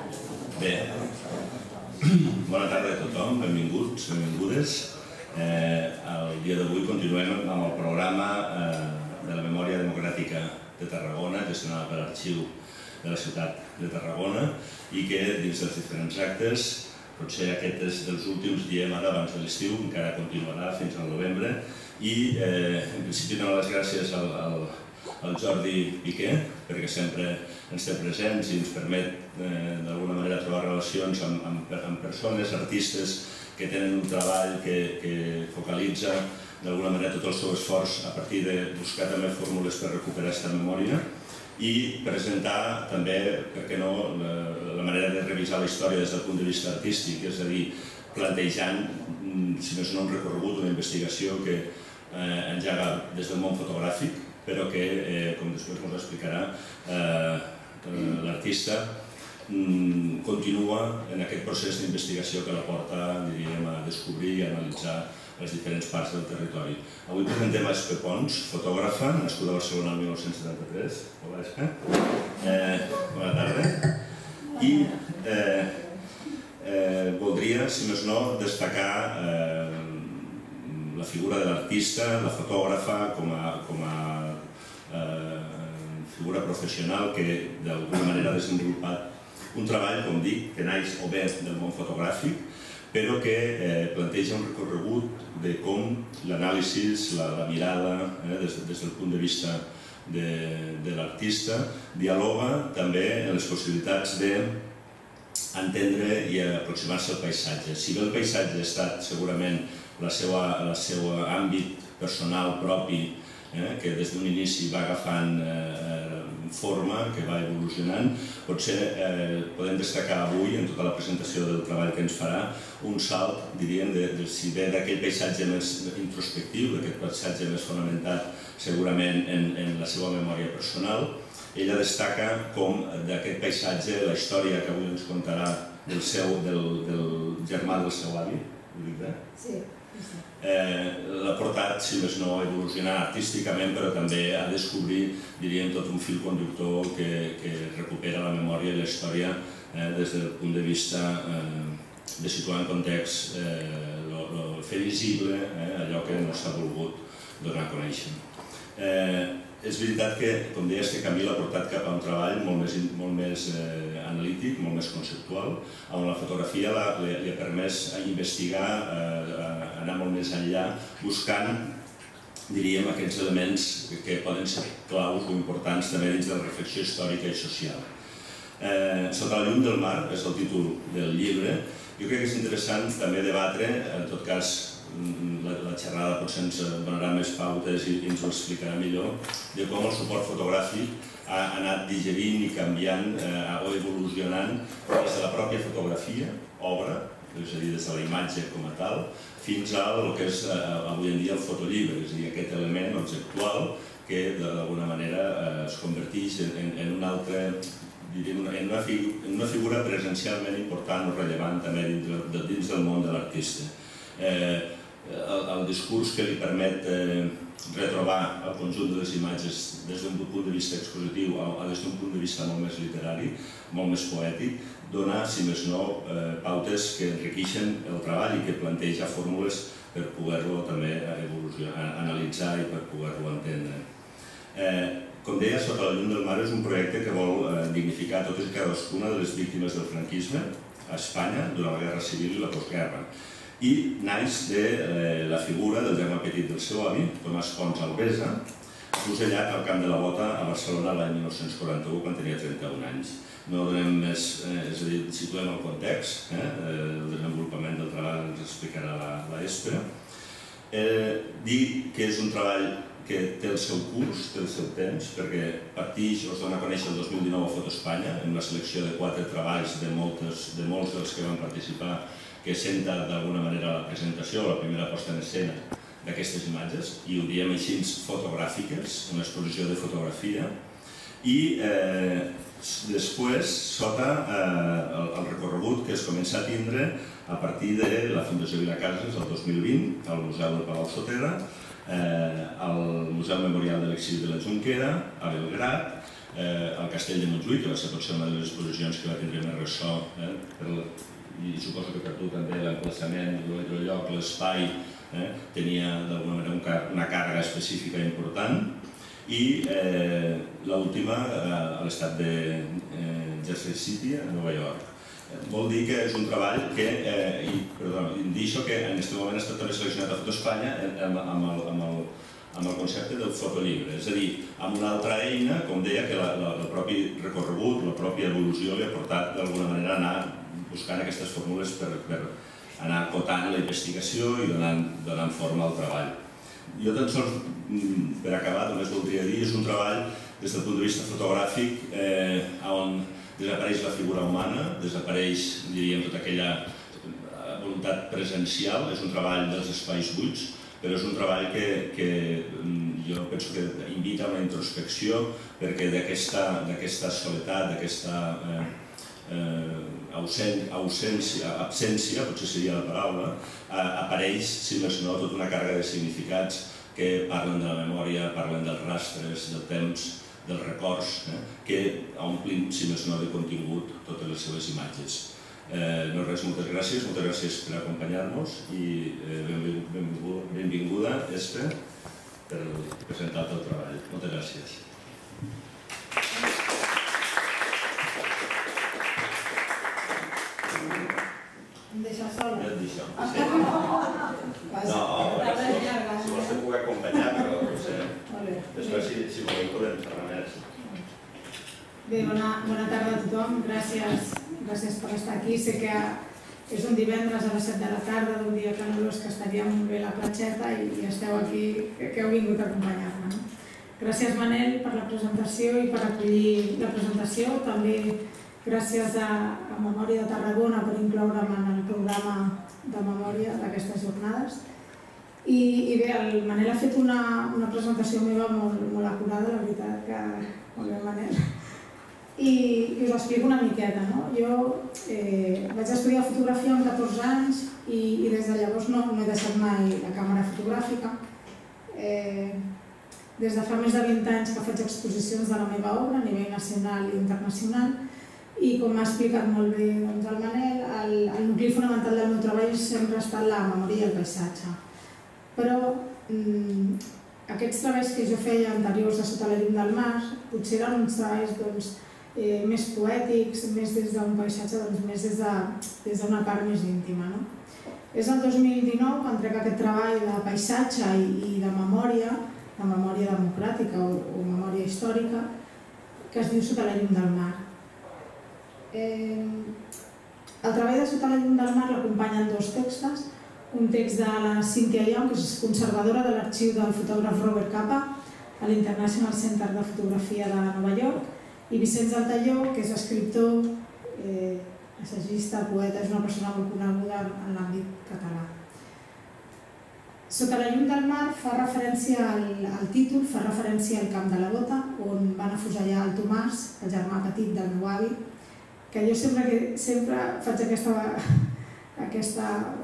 Bé, bona tarda a tothom, benvinguts, benvingudes. El dia d'avui continuem amb el programa de la Memòria Democràtica de Tarragona, gestionada per l'Arxiu de la Ciutat de Tarragona, i que dins dels diferents actes, potser aquest és dels últims, diem ara abans de l'estiu, encara continuarà fins al novembre, i en principi donar les gràcies al Jordi Piqué, perquè sempre ens té presents i ens permet d'alguna manera trobar relacions amb persones, artistes que tenen un treball que focalitza d'alguna manera tot el seu esforç a partir de buscar també fórmules per recuperar aquesta memòria i presentar també, per què no, la manera de revisar la història des del punt de vista artístic, és a dir, plantejant, si més no, un recorregut, una investigació que engega des del món fotogràfic, però que, com després ens explicarà, l'artista continua en aquest procés d'investigació que la porta, diríem, a descobrir i a analitzar les diferents parts del territori. Avui presentem a Espe Pons, fotògrafa, nascuda a Barcelona el 1973. Hola, Espe. Bona tarda. I voldria, si més no, destacar la figura de l'artista, la fotògrafa, com a figura professional que d'alguna manera ha desenvolupat un treball, com dic, que naix o bé del món fotogràfic, però que planteja un recorregut de com l'anàlisi, la mirada, des del punt de vista de l'artista, dialoga també en les possibilitats d'entendre i aproximar-se al paisatge. Si bé el paisatge ha estat segurament el seu àmbit personal propi, que des d'un inici va agafant forma, que va evolucionant, potser podem destacar avui, en tota la presentació del treball que ens farà, un salt, diríem, si ve d'aquell paisatge més introspectiu, d'aquest paisatge més fonamentat segurament en la seva memòria personal. Ella destaca com d'aquest paisatge, la història que avui ens contarà del germà del seu avi, ho dic bé? Sí. L'ha portat, si més no, a evolucionar artísticament, però també a descobrir, diríem, tot un fil conductor que recupera la memòria i la història des del punt de vista de situar en context, fer visible allò que no s'ha volgut donar a conèixer. És veritat que, com deia, aquest camí l'ha portat cap a un treball molt més analític, molt més conceptual, on la fotografia li ha permès investigar, anar molt més enllà, buscant, diríem, aquests elements que poden ser claus o importants també dins de la reflexió històrica i social. Sota la llum del mar és el títol del llibre. Jo crec que és interessant també debatre, en tot cas, la xerrada potser ens donarà més pautes i ens ho explicarà millor, de com el suport fotogràfic ha anat digerint i canviant o evolucionant des de la pròpia fotografia, obra, és a dir, des de la imatge com a tal, fins al que és avui en dia el fotollibre, és a dir, aquest element objectual que d'alguna manera es converteix en un altre, en una figura presencialment important o rellevant també dins del món de l'artista. El discurs que li permet retrobar el conjunt de les imatges des d'un punt de vista expositiu o des d'un punt de vista molt més literari, molt més poètic, dona, si més no, pautes que enriqueixen el treball i que planteja fórmules per poder-lo també analitzar i per poder-lo entendre. Com deia, Sota la llum del mar és un projecte que vol dignificar totes i cadascuna de les víctimes del franquisme a Espanya durant la Guerra Civil i la postguerra. I naix de la figura del germà petit del seu avi, Tomàs Pons Albesa, fusellat al Camp de la Bota a Barcelona l'any 1941, quan tenia 31 anys. No donem més, és a dir, situem el context, el desenvolupament del treball ens explicarà la Espe. Dir que és un treball que té el seu curs, té el seu temps, perquè partix, us dona a conèixer el 2019 a Foto Espanya, amb la selecció de 4 treballs de molts dels que van participar, que senta d'alguna manera la presentació, la primera posta en escena d'aquestes imatges, i ho diem així, fotogràfiques, una exposició de fotografia, i després, sota el recorregut que es comença a tindre a partir de la Fundació Vilacases el 2020, al Museu del Palau Sotera, al Museu Memorial de l'Exili de la Jonquera, a Belgrat, al Castell de Montjuïc, que va ser potser una de les exposicions que va tindre més ressò, i suposo que per tu també l'emplaçament, el lloc, l'espai, tenia d'alguna manera una càrrega específica important. I l'última a l'estat de Jersey City, a Nova York. Vol dir que és un treball que, dir això que en aquest moment ha estat també seleccionat a Foto Espanya amb el concepte del fotollibre, és a dir, amb una altra eina, com deia, que el propi recorregut, la pròpia evolució li ha portat d'alguna manera a anar buscant aquestes fórmules per anar acotant la investigació i donant forma al treball. Jo tan sols, per acabar, només voldria dir, és un treball des del punt de vista fotogràfic on desapareix la figura humana, desapareix, diríem, tota aquella voluntat presencial, és un treball dels espais buits, però és un treball que jo penso que invita a una introspecció perquè d'aquesta soledat, d'aquesta absència, potser seria la paraula, apareix, si més no, tota una càrrega de significats que parlen de la memòria, parlen dels rastres, del temps, dels records, que omplin, si més no, de contingut totes les seves imatges. No res, moltes gràcies per acompanyar-nos i benvinguda, Espe, per presentar el teu treball. Moltes gràcies. Em deixa sola? Ja et deixo. No, si vols te puc acompanyar, però no sé. Després, si voleu, podem xerrar més. Bé, bona tarda a tothom. Gràcies per estar aquí. Sé que és un divendres a les 7 de la tarda, d'un dia calorós que estaria molt bé la platgeta i esteu aquí, que heu vingut a acompanyar-me. Gràcies, Manel, per la presentació i per acollir la presentació. També gràcies a Memòria de Tarragona per incloure'm en el programa de memòria d'aquestes jornades. I bé, el Manel ha fet una presentació meva molt acurada, la veritat, que molt bé, Manel. I us ho explico una miqueta. Jo vaig estudiar fotografia amb 14 anys i des de llavors no he deixat mai la càmera fotogràfica. Des de fa més de 20 anys que faig exposicions de la meva obra a nivell nacional i internacional i com m'ha explicat molt bé el Manel, el nucli fonamental del meu treball sempre ha estat la memòria i el paisatge. Però aquests treballs que jo feia anteriors a Sota la llum del mar potser eren uns treballs més poètics, més des d'un paisatge, més des d'una part més íntima. És el 2019 quan trec aquest treball de paisatge i de memòria democràtica o memòria històrica, que es diu Sota la llum del mar. El treball de Sota la llum del mar l'acompanyen dos textos, un text de la Cynthia Young, que és conservadora de l'arxiu del fotògraf Robert Capa a l'International Center de Fotografia de Nova York, i Vicenç Altaió, que és escriptor, assagista, poeta, és una persona molt coneguda en l'àmbit català. Sota la llum del mar fa referència al títol, fa referència al Camp de la Bota, on van afusellar el Tomàs, el germà petit del meu avi, que jo sempre faig aquest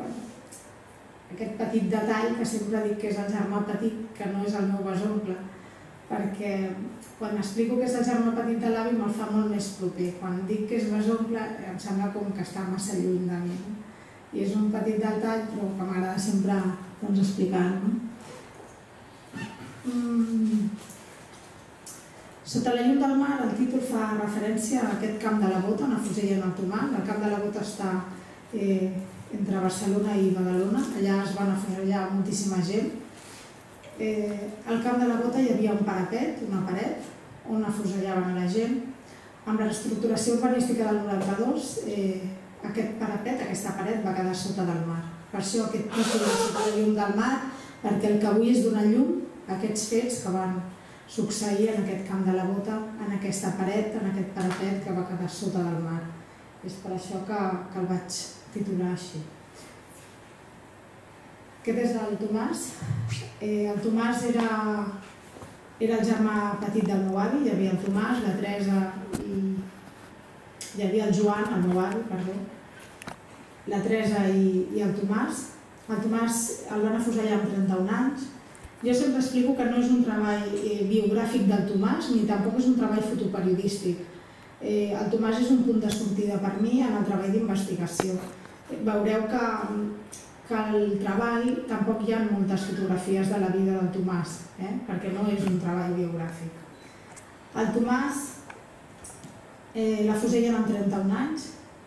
petit detall que sempre dic que és el germà petit, que no és el meu besoncle, perquè quan explico que és el germà petit de l'avi me'l fa molt més proper. Quan dic que és besoncle em sembla com que està massa lluny de mi. I és un petit detall però que m'agrada sempre explicar. Sota la llum del mar el títol fa referència a aquest Camp de la Bota on afusellen el Tomàs. El Camp de la Bota està entre Barcelona i Badalona, allà es van afusellar moltíssima gent. Al Camp de la Bota hi havia un parapet, una paret, on afusellaven a la gent. Amb la reestructuració urbanística del 92, aquest parapet, aquesta paret va quedar sota del mar. Per això aquest títol de Sota la llum del mar, perquè el que avui és donar llum a aquests fets que van succeir en aquest Camp de la Bota, en aquesta paret, en aquest parapet que va quedar sota del mar. És per això que el vaig titular així. Aquest és el Tomàs. El Tomàs era el germà petit del meu avi, hi havia el Tomàs, la Teresa i hi havia el Joan, el meu avi, perdó, la Teresa i el Tomàs. El Tomàs el van afusellar amb 31 anys Jo sempre explico que no és un treball biogràfic del Tomàs ni tampoc és un treball fotoperiodístic. El Tomàs és un punt de sortida per mi en el treball d'investigació. Veureu que al treball tampoc hi ha moltes fotografies de la vida del Tomàs, perquè no és un treball biogràfic. El Tomàs, la fusellen amb 31 anys.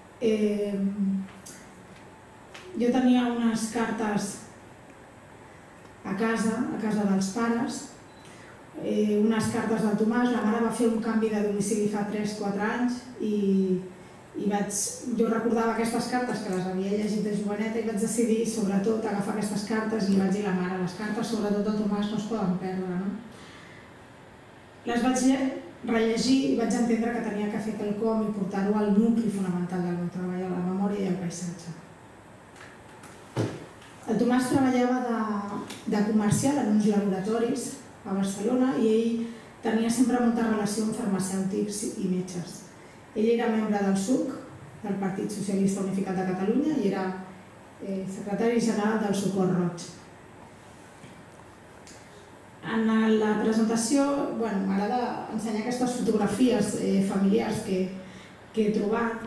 Jo tenia unes cartes a casa dels pares, unes cartes del Tomàs. La mare va fer un canvi de domicili fa 3-4 anys i jo recordava aquestes cartes que les havia llegit de joveneta i vaig decidir sobretot agafar aquestes cartes i li vaig dir a la mare: les cartes, sobretot del Tomàs, no es poden perdre. Les vaig rellegir i vaig entendre que tenia que fer quelcom i portar-ho al nucli fonamental del meu treball, a la memòria i al paisatge. El Tomàs treballava de comercial en uns laboratoris a Barcelona i ell tenia sempre molta relació amb farmacèutics i metges. Ell era membre del SUC, del Partit Socialista Unificat de Catalunya, i era secretari general del Socors Roig. En la presentació m'agrada ensenyar aquestes fotografies familiars que he trobat.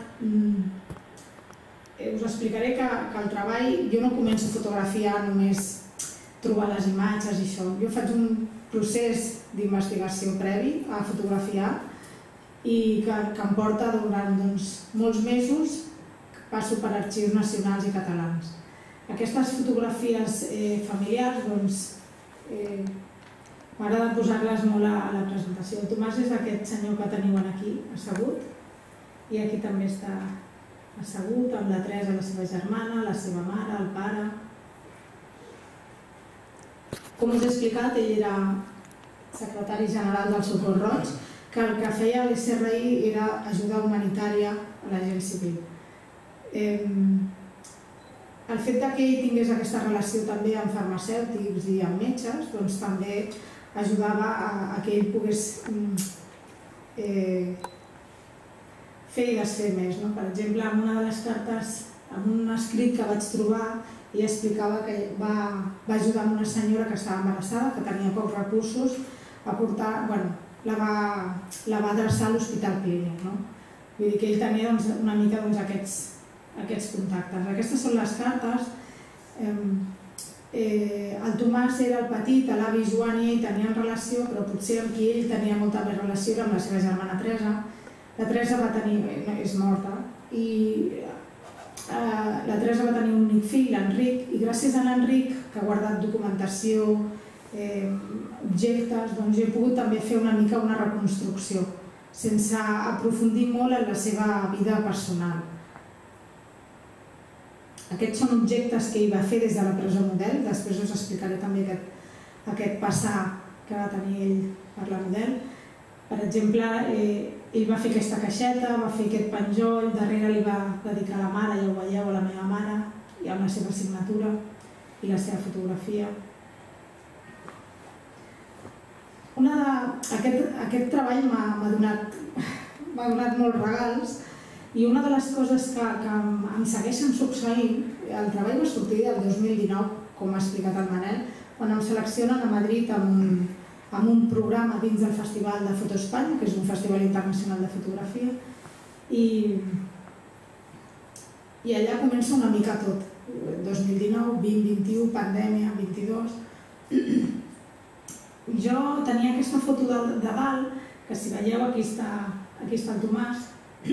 Us explicaré que el treball, jo no començo a fotografiar només trobar les imatges i això. Jo faig un procés d'investigació previ a fotografiar i que em porta durant molts mesos, passo per arxius nacionals i catalans. Aquestes fotografies familiars m'agrada posar-les molt a la presentació. El Tomàs és aquest senyor que teniu aquí, assegut, i aquí també està assegut amb la Teresa, la seva germana, la seva mare, el pare. Com us he explicat, ell era secretari general del Socors Roig, que el que feia a l'SRI era ajuda humanitària a la gent civil. El fet que ell tingués aquesta relació també amb farmacèutics i amb metges, doncs també ajudava a que ell pogués fer i desfer més. Per exemple, en una de les cartes, en un escrit que vaig trobar, ell explicava que va ajudar una senyora que estava embarassada, que tenia pocs recursos, a portar, la va adreçar a l'Hospital Clínic. Vull dir que ell tenia una mica aquests contactes. Aquestes són les cartes. El Tomàs era el petit, l'avi Joan i ell tenien relació, però potser amb qui ell tenia molta més relació era amb la seva germana Teresa. La Teresa és morta i la Teresa va tenir un únic fill, l'Enric, i gràcies a l'Enric, que ha guardat documentació, objectes, doncs jo he pogut també fer una mica una reconstrucció, sense aprofundir molt en la seva vida personal. Aquests són objectes que ell va fer des de la presó Model, després us explicaré també aquest passar que va tenir ell per la Model. Per exemple, ell va fer aquesta caixeta, va fer aquest penjoll, darrere li va dedicar a la mare, ja ho veieu, a la meva mare, i amb la seva signatura i la seva fotografia. Aquest treball m'ha donat molts regals i una de les coses que em segueixen succeint, el treball va sortir el 2019, com ha explicat el Manel, quan em seleccionen a Madrid amb un programa dins del Festival de Foto Espanya, que és un festival internacional de fotografia, i allà comença una mica tot. 2019, 2021, pandèmia, 22... Jo tenia aquesta foto de dalt, que si veieu aquí està el Tomàs,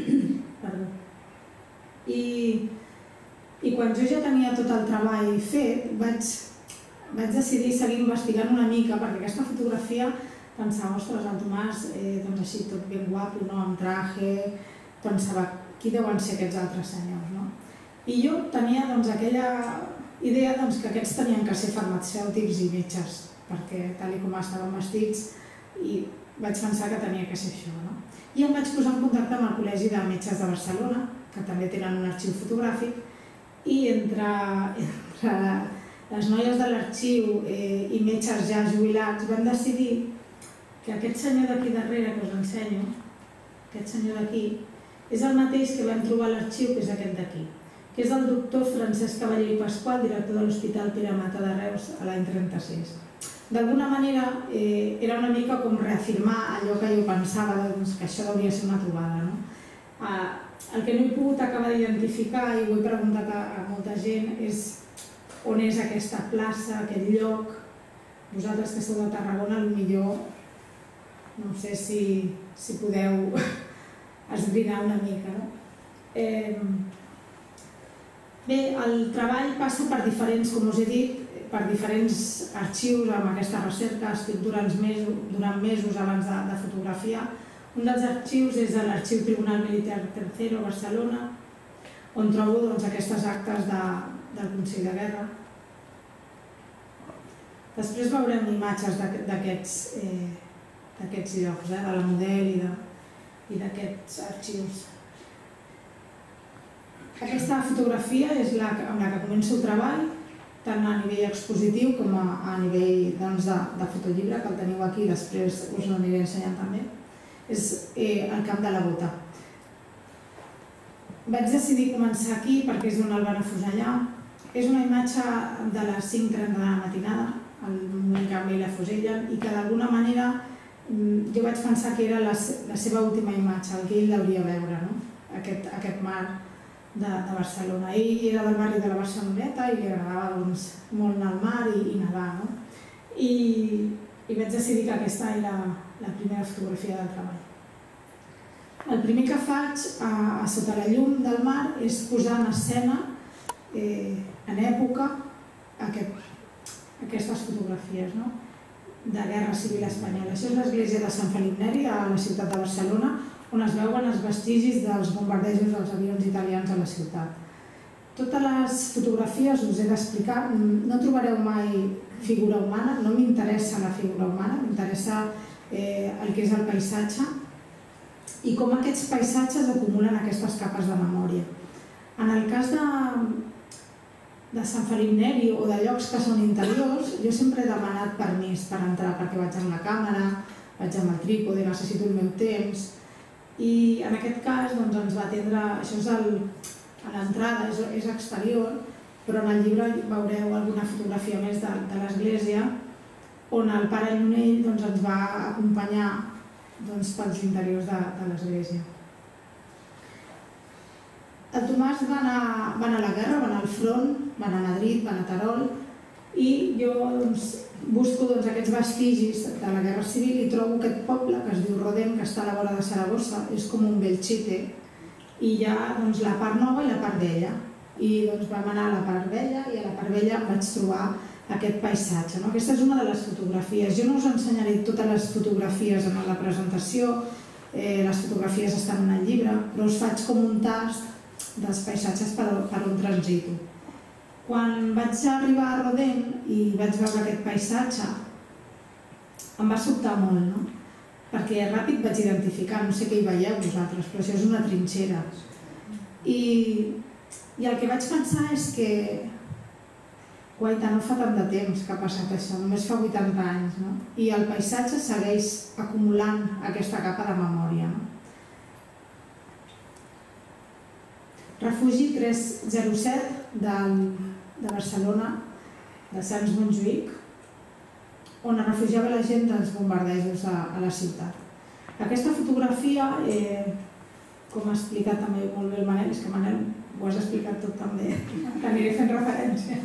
i quan jo ja tenia tot el treball fet, vaig decidir seguir investigant una mica, perquè aquesta fotografia pensava, ostres, el Tomàs, doncs així tot ben guapo, amb traje, pensava, qui deuen ser aquests altres senyors, no? I jo tenia aquella idea que aquests tenien que ser farmacèutics i metges, perquè tal com estaven vestits, i vaig pensar que tenia que ser això, no? I em vaig posar en contacte amb el Col·legi de Metges de Barcelona, que també tenen un arxiu fotogràfic, i entre les noies de l'arxiu i metges ja jubilats vam decidir que aquest senyor d'aquí darrere, que us ensenyo, aquest senyor d'aquí, és el mateix que vam trobar a l'arxiu, que és aquest d'aquí, que és el doctor Francesc Cavallé i Pasqual, director de l'Hospital Pere Mata de Reus a l'any 36. d'alguna manera era una mica com reafirmar allò que jo pensava, que això hauria de ser una trobada. El que no he pogut acabar d'identificar, i ho he preguntat a molta gent, és on és aquesta plaça, aquest lloc. Vosaltres que sou de Tarragona, potser no sé si podeu esbrinar una mica. Bé, el treball passa per diferents, com us he dit, per diferents arxius amb aquesta recerca. Estic durant mesos abans de fotografiar. Un dels arxius és l'Arxiu Tribunal Militar Tercero, Barcelona, on trobo aquestes actes del Consell de Guerra. Després veurem imatges d'aquests llocs, de la Model i d'aquests arxius. Aquesta fotografia és amb la que començo el treball, tant a nivell expositiu com a nivell de fotollibre, que el teniu aquí, després us l'aniré ensenyant també. És el camp de la Bota. Vaig decidir començar aquí perquè és on el van afusellar. És una imatge de les 5:30 de la matinada, el moment que la fusellen, i que d'alguna manera jo vaig pensar que era la seva última imatge, el que ell hauria de veure, aquest mar de Barcelona. Ell era del barri de la Barceloneta i li agradava molt anar al mar i nedar. I vaig decidir que aquesta era la primera fotografia del treball. El primer que faig sota la llum del mar és posar en escena, en època, aquestes fotografies de Guerra Civil Espanyola. Això és l'església de Sant Felip Neri, a la ciutat de Barcelona, on es veuen els vestigis dels bombardejos dels avions italians a la ciutat. Totes les fotografies, us he d'explicar, no trobareu mai figura humana, no m'interessa la figura humana, m'interessa el que és el paisatge i com aquests paisatges acumulen aquestes capes de memòria. En el cas de Sant Felip Neri o de llocs que són interiors, jo sempre he demanat permís per entrar, perquè vaig amb la càmera, vaig amb el trípode, necessito el meu temps, i en aquest cas ens va atendre, això és a l'entrada, és exterior, però en el llibre veureu alguna fotografia més de l'església, on el pare Llunell ens va acompanyar pels interiors de l'església. El Tomàs va anar a la guerra, va anar al front, va anar a Madrid, va anar a Terol, i jo busco aquests vestigis de la Guerra Civil i trobo aquest poble que es diu Rodem, que està a la vora de Saragossa, és com un Belchite, i hi ha la part nova i la part vella. I vam anar a la part vella i a la part vella em vaig trobar aquest paisatge. Aquesta és una de les fotografies. Jo no us ensenyaré totes les fotografies en la presentació, les fotografies estan en el llibre, però us faig com un tast dels paisatges per on transito. Quan vaig arribar a Rodem i vaig veure aquest paisatge, em va sobtar molt, perquè ràpid vaig identificar, no sé què hi veieu vosaltres, però això és una trinxera. I el que vaig pensar és que, guaita, no fa tant de temps que ha passat això, només fa 80 anys, i el paisatge segueix acumulant aquesta capa de memòria. Refugi 307 de Barcelona, de Sants Montjuïc, on es refugiava la gent dels bombardejos a la ciutat. Aquesta fotografia, com ha explicat també molt bé el Manel, és que Manel ho has explicat tot també, que aniré fent referència.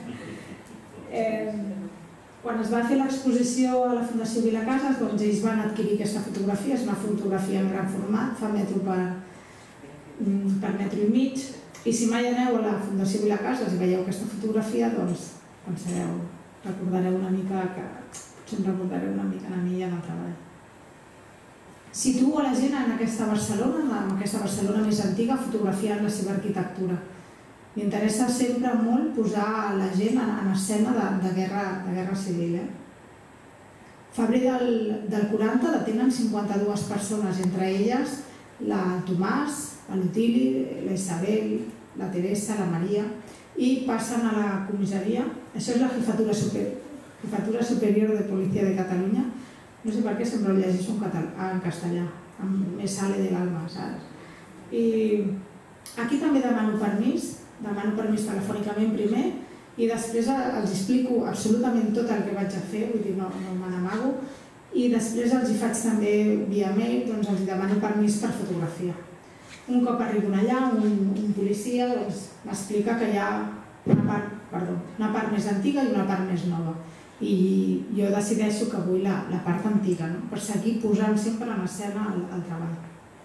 Quan es va fer l'exposició a la Fundació Vilacases, ells van adquirir aquesta fotografia, és una fotografia en gran format, fa metro per metro i mig, i si mai aneu a la Fundació Vilacases i veieu aquesta fotografia, doncs pensareu, recordareu una mica que potser em recordareu una mica a mi i en el treball. Situo la gent en aquesta Barcelona més antiga, fotografiant la seva arquitectura. M'interessa sempre molt posar la gent en escena de guerra civil. Febrer del 40 detenen 52 persones, entre elles el Tomàs, l'Otili, la Isabel, la Teresa, la Maria, i passen a la comissaria. Això és la Jefatura Superior de Policia de Catalunya. No sé per què sempre ho llegeixo en castellà, amb més sale de l'alma, saps? I aquí també demano permís telefònicament primer, I després els explico absolutament tot el que vaig a fer, vull dir, no me n'amago, i després els hi faig també via mail, doncs els demano permís per fotografia. Un cop arribo allà, un policia m'explica que hi ha una part més antiga i una part més nova. I jo decideixo que vull la part antiga, per seguir posant sempre en escena el treball.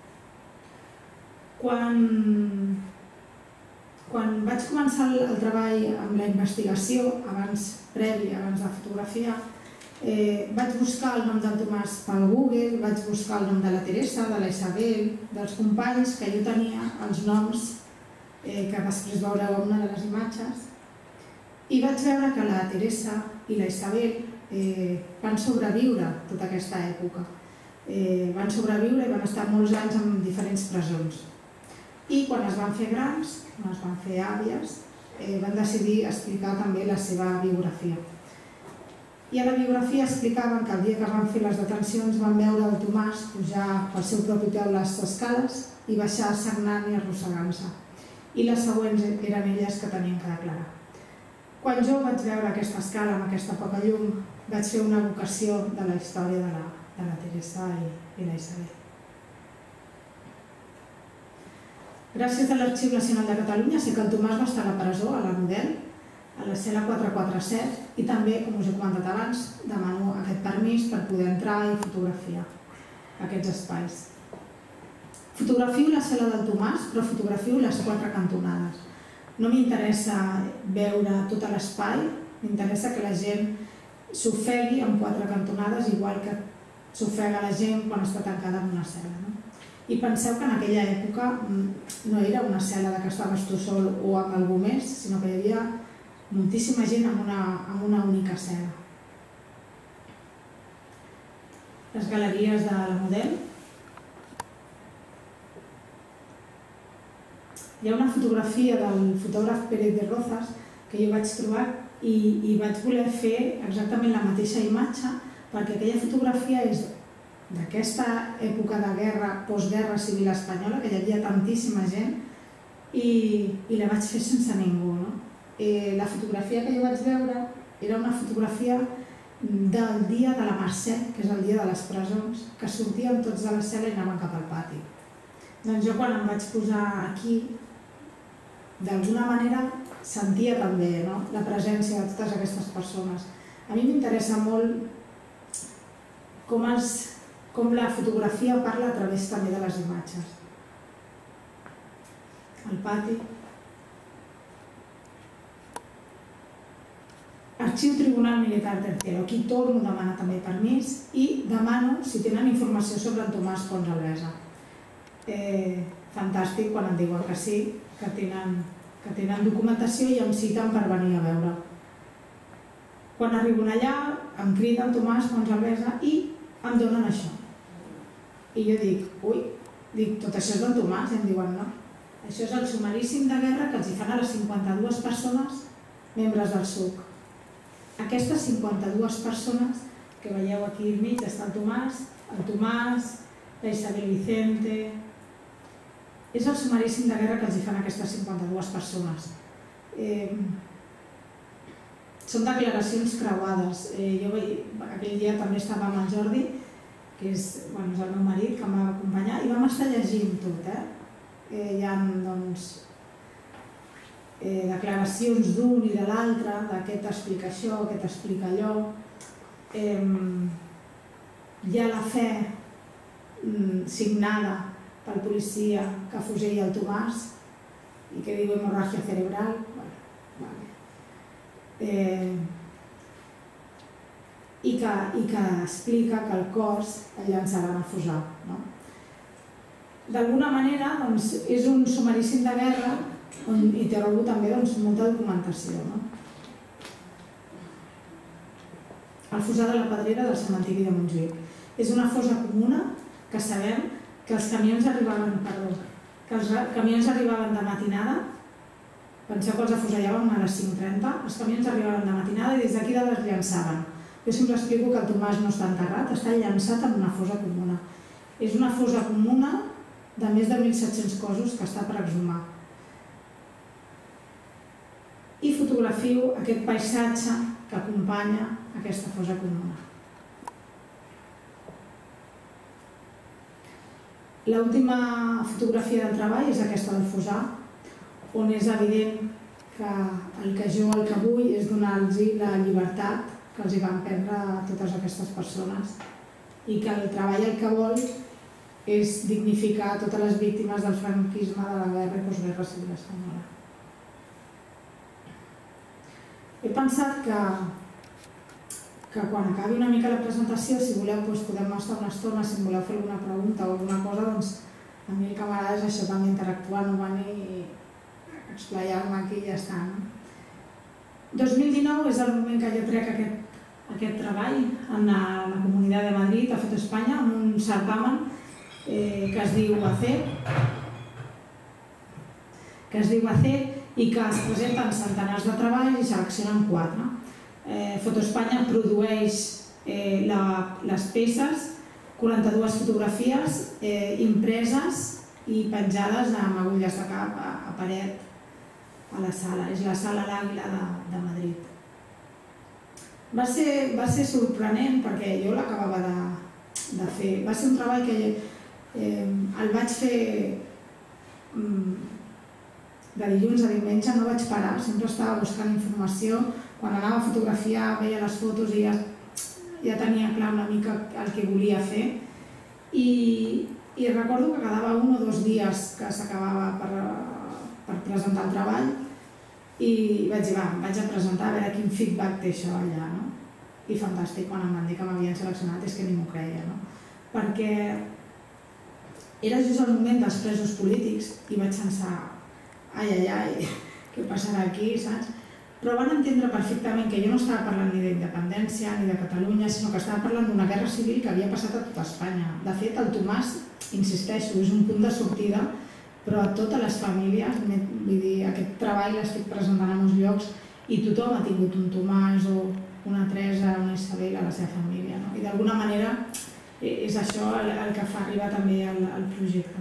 Quan vaig començar el treball amb la investigació, previ, abans de fotografiar, vaig buscar el nom del Tomàs pel Google, vaig buscar el nom de la Teresa, de la Isabel, dels companys que jo tenia, els noms que després veureu en una de les imatges, i vaig veure que la Teresa i la Isabel van sobreviure tota aquesta època. Van sobreviure i van estar molts anys en diferents presons. I quan es van fer grans, quan es van fer àvies, van decidir explicar també la seva biografia. I a la biografia explicaven que el dia que van fer les detencions van veure el Tomàs pujar pel seu propi peu les escales i baixar sagnant i arrossegant-se. I les següents eren elles que tenien que declarar. Quan jo vaig veure aquesta escala amb aquesta poca llum, vaig fer una evocació de la història de la Teresa i la Isabel. Gràcies a l'Arxiu Nacional de Catalunya sé que el Tomàs va estar a la presó, a la Model, a la cel·la 447, i també, com us he comentat abans, demano aquest permís per poder entrar i fotografiar aquests espais. Fotografio la cel·la del Tomàs, però fotografio les 4 cantonades. No m'interessa veure tot l'espai, m'interessa que la gent s'ofegui en 4 cantonades, igual que s'ofega la gent quan està tancada en una cel·la. I penseu que en aquella època no era una cel·la que estaves tu sol o amb algú més, sinó que hi havia moltíssima gent en una única cel·la. Les galeries de la Model. Hi ha una fotografia del fotògraf Pérez de Rozas que jo vaig trobar i vaig voler fer exactament la mateixa imatge perquè aquella fotografia és d'aquesta època de guerra, postguerra civil espanyola, que hi havia tantíssima gent, i la vaig fer sense ningú. La fotografia que jo vaig veure era una fotografia del dia de la Mercè, que és el dia de les presons, que sortíem tots de la cel·la i anaven cap al pati. Doncs jo quan em vaig posar aquí, d'alguna manera sentia també la presència de totes aquestes persones. A mi m'interessa molt com la fotografia parla a través també de les imatges. El pati. Arxiu Tribunal Militar Tercero. Aquí torno a demanar també permís i demano si tenen informació sobre el Tomàs Pons Albesa. Fantàstic quan em diuen que sí, que tenen documentació i em citen per venir a veure. Quan arribo allà em criden Tomàs Pons Albesa i em donen això. I jo dic, tot això és d'en Tomàs? I em diuen no. Això és el sumaríssim de guerra que els hi fan a les 52 persones membres del SUC. Aquestes 52 persones que veieu aquí al mig està el Tomàs, la Isabel Vicente... És el sumaríssim de guerra que els hi fan a aquestes 52 persones. Són declaracions creuades. Jo aquell dia també estava amb el Jordi, que és el meu marit, que em va acompanyar, i vam estar llegint tot. Hi ha declaracions d'un i de l'altre, d'aquest explica això, aquest explica allò. Hi ha la fe signada pel policia que afusella el Tomàs i que diu hemorràgia cerebral. I que explica que el cos el llançaran a fusar. D'alguna manera és un sumaríssim de guerra on hi trobo també molta documentació. El fusar de la Pedrera del cementiri de Montjuïc. És una fossa comuna que sabem que els camions arribaven de matinada. Penseu que els afusellaven a les 5:30, els camions arribaven de matinada i des d'aquí dalt els llançaven. Jo sempre explico que el Tomàs no està enterrat, està llançat en una fossa comuna. És una fossa comuna de més de 1.700 cossos que està per exhumar. I fotografiu aquest paisatge que acompanya aquesta fossa comuna. L'última fotografia del treball és aquesta del fossar, on és evident que el que vull és donar-los la llibertat que els van perdre a totes aquestes persones i que el treball el que vol és dignificar totes les víctimes del franquisme, de la guerra i postguerra civil espanyola. He pensat que quan acabi una mica la presentació, si voleu, podem estar una estona, si em voleu fer alguna pregunta o alguna cosa, doncs a mi el que m'agrada és això, també interactuar, no venir i explayar-me aquí i ja està. 2019 és el moment que jo trec aquest treball en la Comunitat de Madrid, a Fotoespanya, amb un certamen que es diu ACER i que es presenten centenars de treballs i seleccionen 4. Fotoespanya produeix les peces, 42 fotografies impreses i penjades amb agulles de cap a paret a la sala. És la Sala L'Àguila de Madrid. Va ser sorprenent perquè jo l'acabava de fer. Va ser un treball que el vaig fer de dilluns a diumenge, no vaig parar, sempre estava buscant informació. Quan anava a fotografiar veia les fotos i ja tenia clar una mica el que volia fer. I recordo que quedava 1 o 2 dies que s'acabava per presentar el treball i vaig dir, vaig a presentar a veure quin feedback té això allà. I fantàstic, quan em van dir que m'havien seleccionat és que ni m'ho creia, perquè era just el moment dels presos polítics i vaig pensar, ai, què passarà aquí, saps? Però van entendre perfectament que jo no estava parlant ni d'independència ni de Catalunya, sinó que estava parlant d'una guerra civil que havia passat a tota Espanya. De fet, el Tomàs, insisteixo, és un punt de sortida, però a totes les famílies, vull dir, aquest treball l'estic presentant a molts llocs i tothom ha tingut un Tomàs o una Teresa, una Isabel a la seva família. I d'alguna manera és això el que fa arribar també al projecte.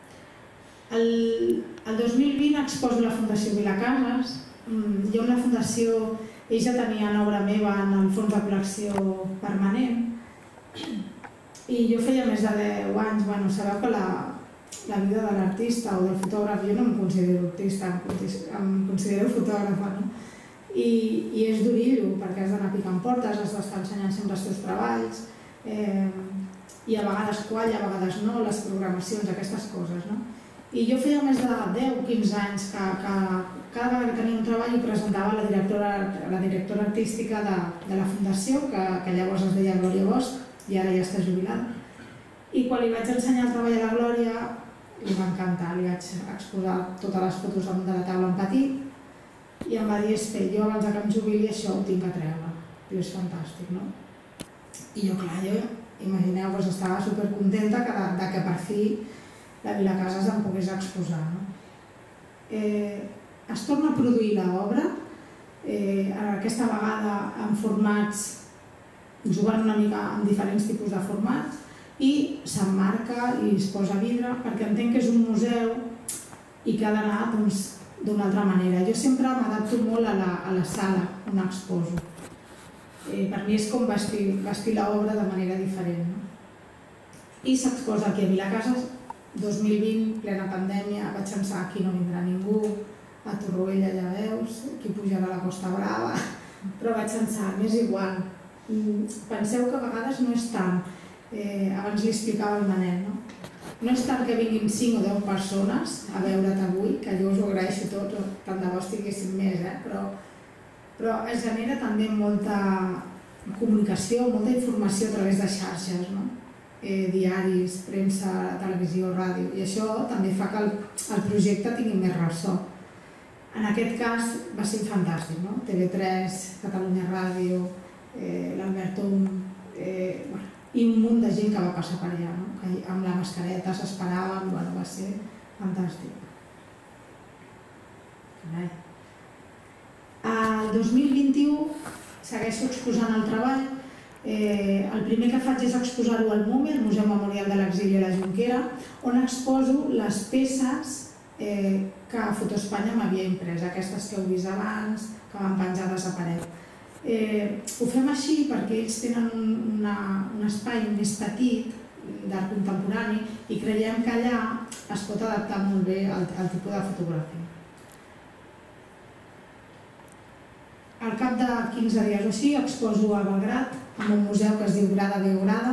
El 2020 exposo la Fundació Vilacases. Hi ha una fundació, ells ja tenien obra meva en el fons de col·lecció permanent i jo feia més de 10 anys, sabeu que la vida de l'artista o del fotògraf, jo no em considero artista, em considero fotògrafa, i és durillo perquè has d'anar picant portes, has d'estar ensenyant sempre els teus treballs i a vegades qualla, a vegades no, les programacions, aquestes coses. I jo feia més de 10 o 15 anys que cada vegada que tenia un treball ho presentava a la directora artística de la fundació, que llavors es deia Glòria Bosch i ara ja està jubilada. I quan li vaig ensenyar el treball a la Glòria li va encantar, li vaig exposar totes les fotos damunt de la taula en petit i em va dir, jo abans que em jubili això ho tinc que treure. I és fantàstic, no? I jo, clar, imagineu, estava supercontenta que per fi la Vilacases em pogués exposar. Es torna a produir l'obra, aquesta vegada en formats, jugant una mica amb diferents tipus de formats, i s'emmarca i es posa vidre perquè entenc que és un museu i que ha d'anar d'una altra manera. Jo sempre m'adapto molt a la sala on exposo. Per mi és com vestir l'obra de manera diferent. I s'exposa aquí a Vilacases, 2020, plena pandèmia, vaig pensar aquí no vindrà ningú, a Torroella ja veus, aquí pujarà a la Costa Brava, però vaig pensar, m'és igual. Penseu que a vegades no és tant, abans li explicava al Manel, no és tant que vinguin 5 o 10 persones a veure't avui, que jo us ho agraeixo tot, tant de bo estiguéssim més, però es genera també molta comunicació, molta informació a través de xarxes, diaris, premsa, televisió, ràdio, i això també fa que el projecte tingui més ressò. En aquest cas va ser fantàstic, TV3, Catalunya Ràdio, l'Albert Om, i un munt de gent que va passar per allà, que amb la mascareta s'esperaven, va ser fantàstic. El 2021 segueixo exposant el treball. El primer que faig és exposar-ho al MUME, el Museu Memorial de l'Exili a la Jonquera, on exposo les peces que Fotoespanya m'havia imprès, aquestes que heu vist abans, que van penjades a paret. Ho fem així perquè ells tenen un espai més petit d'art contemporani i creiem que allà es pot adaptar molt bé al tipus de fotografia. Al cap de 15 dies o així exposo a Belgrad, en un museu que es diu Grada Beograda,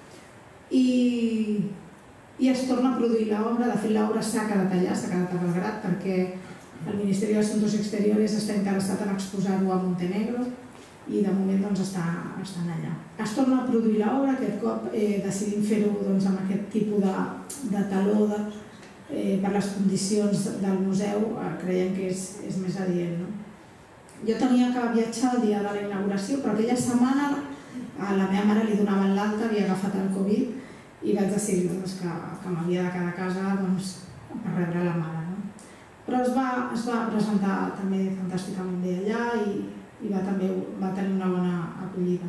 i es torna a produir l'obra. De fet, l'obra s'ha quedat allà, s'ha quedat a Belgrad, perquè el Ministeri d'Assumptes Exteriores està interessat en exposar-ho a Montenegro i de moment estan allà. Es torna a produir l'obra, aquest cop decidim fer-ho amb aquest tipus de taló per les condicions del museu, creiem que és més adient. Jo tenia que viatjar el dia de la inauguració, però aquella setmana a la meva mare li donaven l'alta, havia agafat el Covid i vaig decidir que m'havia de quedar a casa per rebre la mare. Però es va presentar també fantàsticament bé allà i va tenir una bona acollida.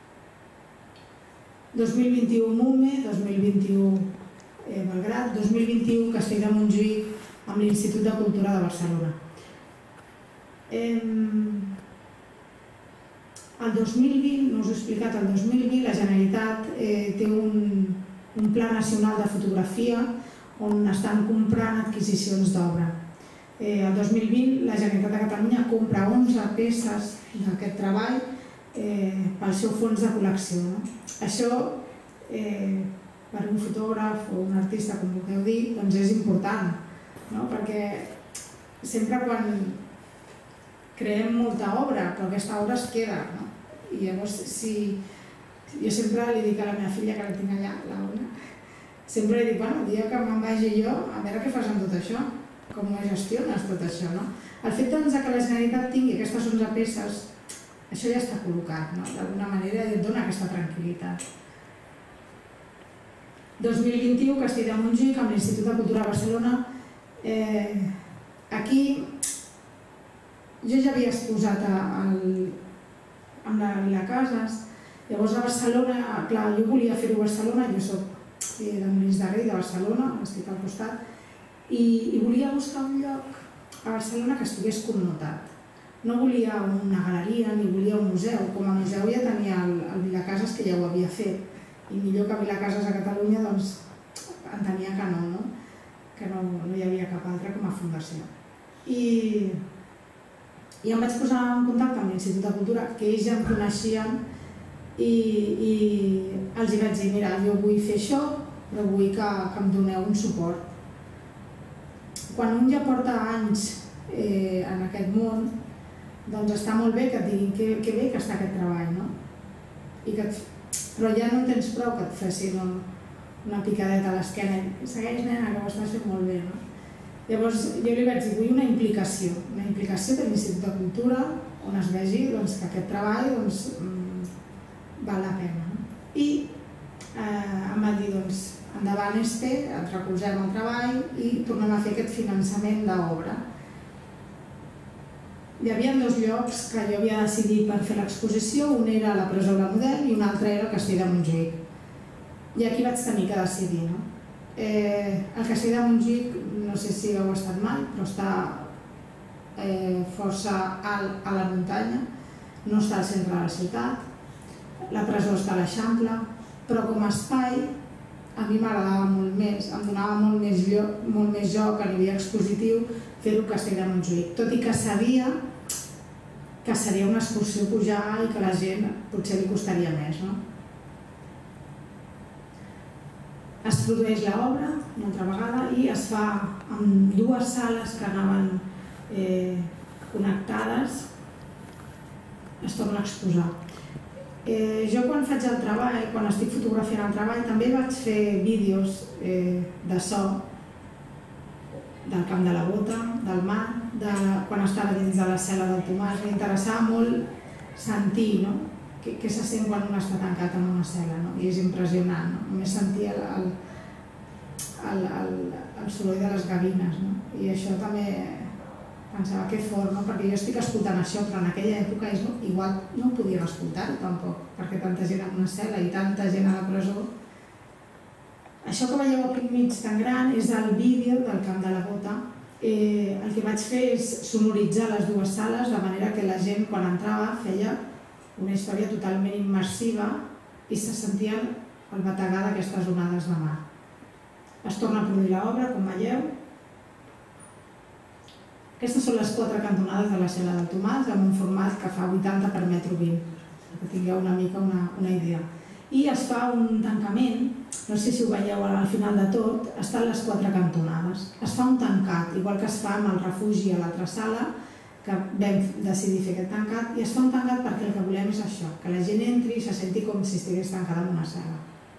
2021 Mumme, 2021 Belgrad, 2021 Castell de Montjuïc amb l'Institut de Cultura de Barcelona. El 2020, no us ho he explicat, el 2020 la Generalitat té un Pla Nacional de Fotografia on estan comprant adquisicions d'obra. El 2020 la Generalitat de Catalunya compra 11 peces d'aquest treball pel seu fons de col·lecció. Això, per un fotògraf o un artista, com vulgueu dir, és important, perquè sempre quan creem molta obra, però aquesta obra es queda. I llavors, jo sempre li dic a la meva filla, que la tinc allà, l'Auna, sempre li dic, el dia que me'n vagi jo, a veure què fas amb tot això, com ho gestiones tot això. El fet que la Generalitat tingui aquestes 11 peces, això ja està col·locat, d'alguna manera et dona aquesta tranquil·litat. 2021, Castell de Montjuïc, amb l'Institut de Cultura de Barcelona. Aquí jo ja havia exposat amb la Vila Casas, llavors a Barcelona, clar, jo volia fer-ho a Barcelona, jo soc de Molins de Rei, de Barcelona, estic al costat, i volia buscar un lloc a Barcelona que estigués connotat. No volia una galeria ni volia un museu, com a museu ja tenia el Vila Casas, que ja ho havia fet, i millor que Vila Casas a Catalunya, doncs entenia que no hi havia cap altre com a fundació. I em vaig posar en contacte amb l'Institut de Cultura, que ells ja em coneixien, i els vaig dir, mira, jo vull fer això, però vull que em doneu un suport. Quan un ja porta anys en aquest món, doncs està molt bé que et diguin que bé que està aquest treball, però ja no tens prou que et fessin una picadeta a l'esquena i segueix, nena, que ho estàs fent molt bé. Llavors jo li vaig dir, vull una implicació de l'Institut de Cultura on es vegi que aquest treball val la pena. I em va dir, endavant Este, et recolzem el treball i tornem a fer aquest finançament d'obra. Hi havia 2 llocs que jo havia decidit per fer l'exposició, un era la Presó de la Model i un altre era el Castell de Montjuïc. I aquí vaig tenir que decidir. El Castell de Montjuïc, no sé si heu estat mai, però està força alt a la muntanya, no està al centre de la ciutat, la presó està a l'Eixample, però com a espai a mi m'agradava molt més, em donava molt més joc a nivell expositiu fer-ho a Castell de Montjuïc, tot i que sabia que seria una excursió pujar i que a la gent potser li costaria més. Es produeix l'obra una altra vegada i es fa amb 2 sales que anaven connectades, es torna a exposar. Jo quan faig el treball, quan estic fotografiant el treball, també vaig fer vídeos de so del Camp de la Bota, del mar, quan estava dins de la cel·la del Tomàs. M'interessava molt sentir què se sent quan un està tancat en una cel·la, i és impressionant. Només sentir el soroll de les gavines, i això també pensava que fort, perquè jo estic escoltant això, però en aquella època igual no ho podíem escoltar tampoc, perquè tanta gent en una cel·la i tanta gent a la presó. Això que veieu aquí enmig tan gran és el vídeo del Camp de la Bota, el que vaig fer és sonoritzar les dues sales de manera que la gent quan entrava feia una història totalment immersiva i se sentien el bategar d'aquestes onades de mar. Es torna a produir l'obra, com veieu. Aquestes són les 4 cantonades de la cel·la del Tomàs, amb un format que fa 80 per metro 20, que tingueu una mica una idea. I es fa un tancament, no sé si ho veieu al final de tot, estan les 4 cantonades. Es fa un tancat, igual que es fa amb el refugi a l'altra sala, que vam decidir fer aquest tancat, i es fa un tancat perquè el que volem és això, que la gent entri i se senti com si estigués tancada en una sala.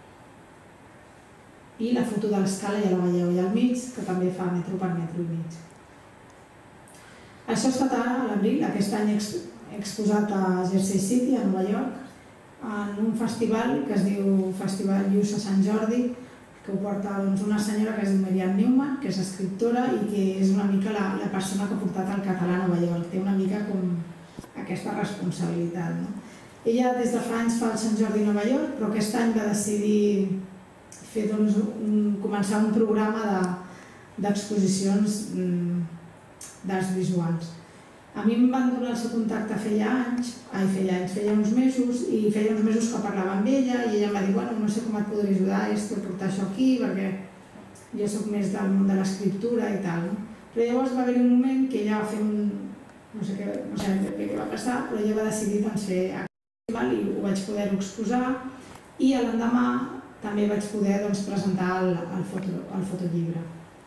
I la foto de l'escala ja la veieu allà al mig, que també fa metro per metro i mig. Això ha estat a l'abril, aquest any exposat a Jersey City, a Nova York, en un festival que es diu Festival Lluç a Sant Jordi, que ho porta una senyora que es diu Marianne Newman, que és escriptora i que és una mica la persona que ha portat el català a Nova York. Té una mica com aquesta responsabilitat. Ella des de fa anys fa el Sant Jordi a Nova York, però aquest any va decidir començar un programa d'exposicions d'arts visuals. A mi em van donar el seu contacte feia uns mesos, i feia uns mesos que parlava amb ella i ella em va dir, bueno, no sé com et podré ajudar a portar això aquí, perquè jo soc més del món de l'escriptura i tal. Però llavors va haver-hi un moment que ella va fer no sé què va passar, però ella va decidir fer aquest festival i ho vaig poder exposar, i l'endemà també vaig poder presentar el fotollibre.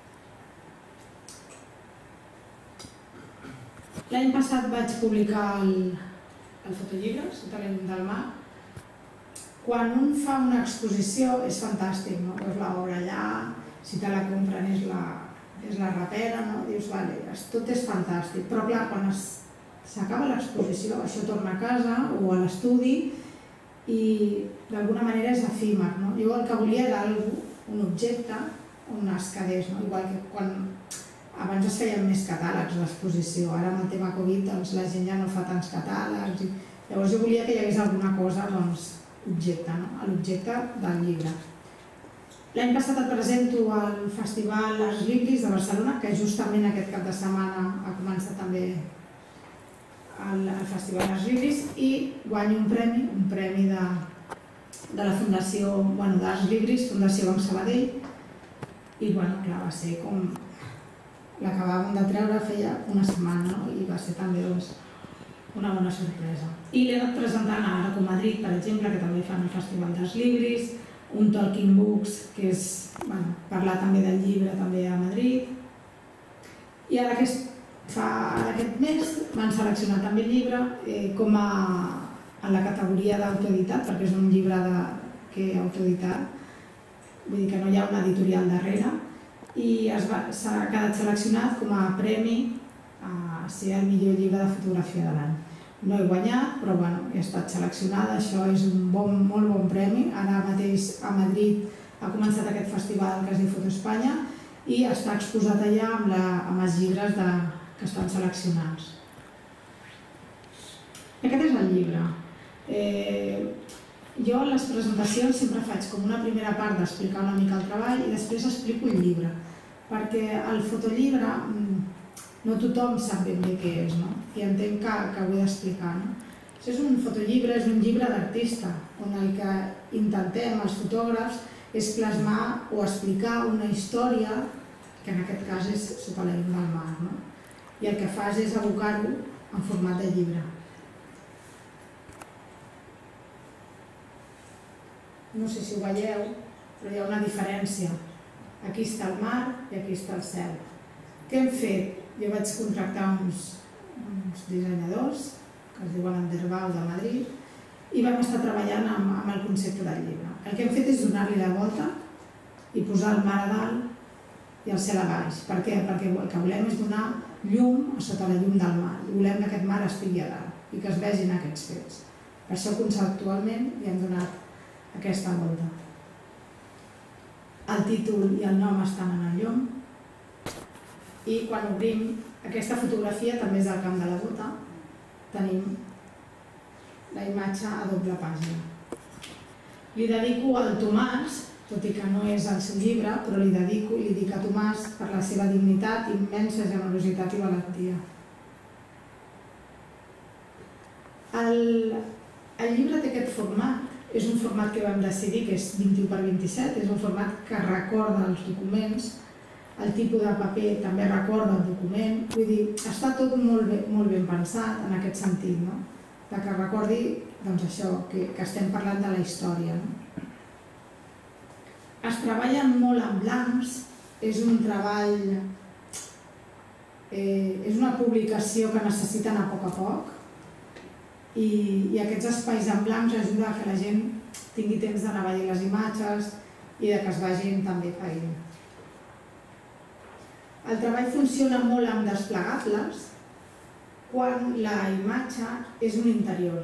L'any passat vaig publicar el fotollibre, Sota la llum del mar. Quan un fa una exposició és fantàstic, veus l'obra allà, si te la compren és la rapera, dius, vale, tot és fantàstic, però clar, quan s'acaba l'exposició, això torna a casa o a l'estudi i d'alguna manera és efímer. Jo el que volia era un objecte on es quedés, igual que quan abans es feien més catàlegs d'exposició, ara amb el tema Covid la gent ja no fa tants catàlegs, llavors jo volia que hi hagués alguna cosa, objecte, l'objecte del llibre. L'any passat et presento al Festival Arts Libris de Barcelona, que justament aquest cap de setmana ha començat també el Festival Arts Libris, i guanyo un premi de la Fundació d'Arts Libris, Fundació Banc Sabadell, i clar, va ser com l'acabàvem de treure feia una setmana i va ser també una bona sorpresa. I l'he anat presentant a l'Araco Madrid, per exemple, que també fan el Festival d'Arts Libris, un Talking Books, que és parlar també del llibre també a Madrid. I ara aquest mes m'han seleccionat també el llibre com en la categoria d'autoeditat, perquè és un llibre que he autoeditat, vull dir que no hi ha una editorial darrere, i s'ha quedat seleccionat com a premi a ser el millor llibre de fotografia de l'any. No he guanyat, però he estat seleccionada, això és un molt bon premi. Ara mateix a Madrid ha començat aquest festival que es diu Foto Espanya i està exposat allà amb els llibres que estan seleccionats. Aquest és el llibre. Jo a les presentacions sempre faig com una primera part d'explicar una mica el treball i després explico el llibre, perquè el fotollibre no tothom sap ben bé què és, i entenc que ho he d'explicar. És un fotollibre, és un llibre d'artista, on el que intentem els fotògrafs és plasmar o explicar una història, que en aquest cas és Sota la llum del mar, i el que fas és abocar-ho en format de llibre. No sé si ho veieu, però hi ha una diferència. Aquí està el mar i aquí està el cel. Què hem fet? Jo vaig contractar uns dissenyadors, que es diuen Anderbau de Madrid, i vam estar treballant amb el concepte del llibre. El que hem fet és donar-li la volta i posar el mar a dalt i el cel a baix. Per què? Perquè el que volem és donar llum a sota la llum del mar. I volem que aquest mar estigui a dalt i que es vegin aquests fets. Per això conceptualment li hem donat aquesta volta. El títol i el nom estan en el llum i quan obrim aquesta fotografia també és del Camp de la Bota, tenim la imatge a doble pàgina. Li dedico al Tomàs tot i que no és el seu llibre, però li dedico i li dic a Tomàs per la seva dignitat, immensa generositat i valentia. El llibre té aquest format, és un format que vam decidir, que és 21x27, és un format que recorda els documents, el tipus de paper també recorda el document, vull dir, està tot molt ben pensat en aquest sentit, no? Que recordi això, que estem parlant de la història. Es treballa molt en blancs, és un treball, és una publicació que necessita anar a poc i aquests espais en blancs ajuden a que la gent tingui temps d'anar veient les imatges i que es vagin també feint. El treball funciona molt amb desplegables quan la imatge és un interior.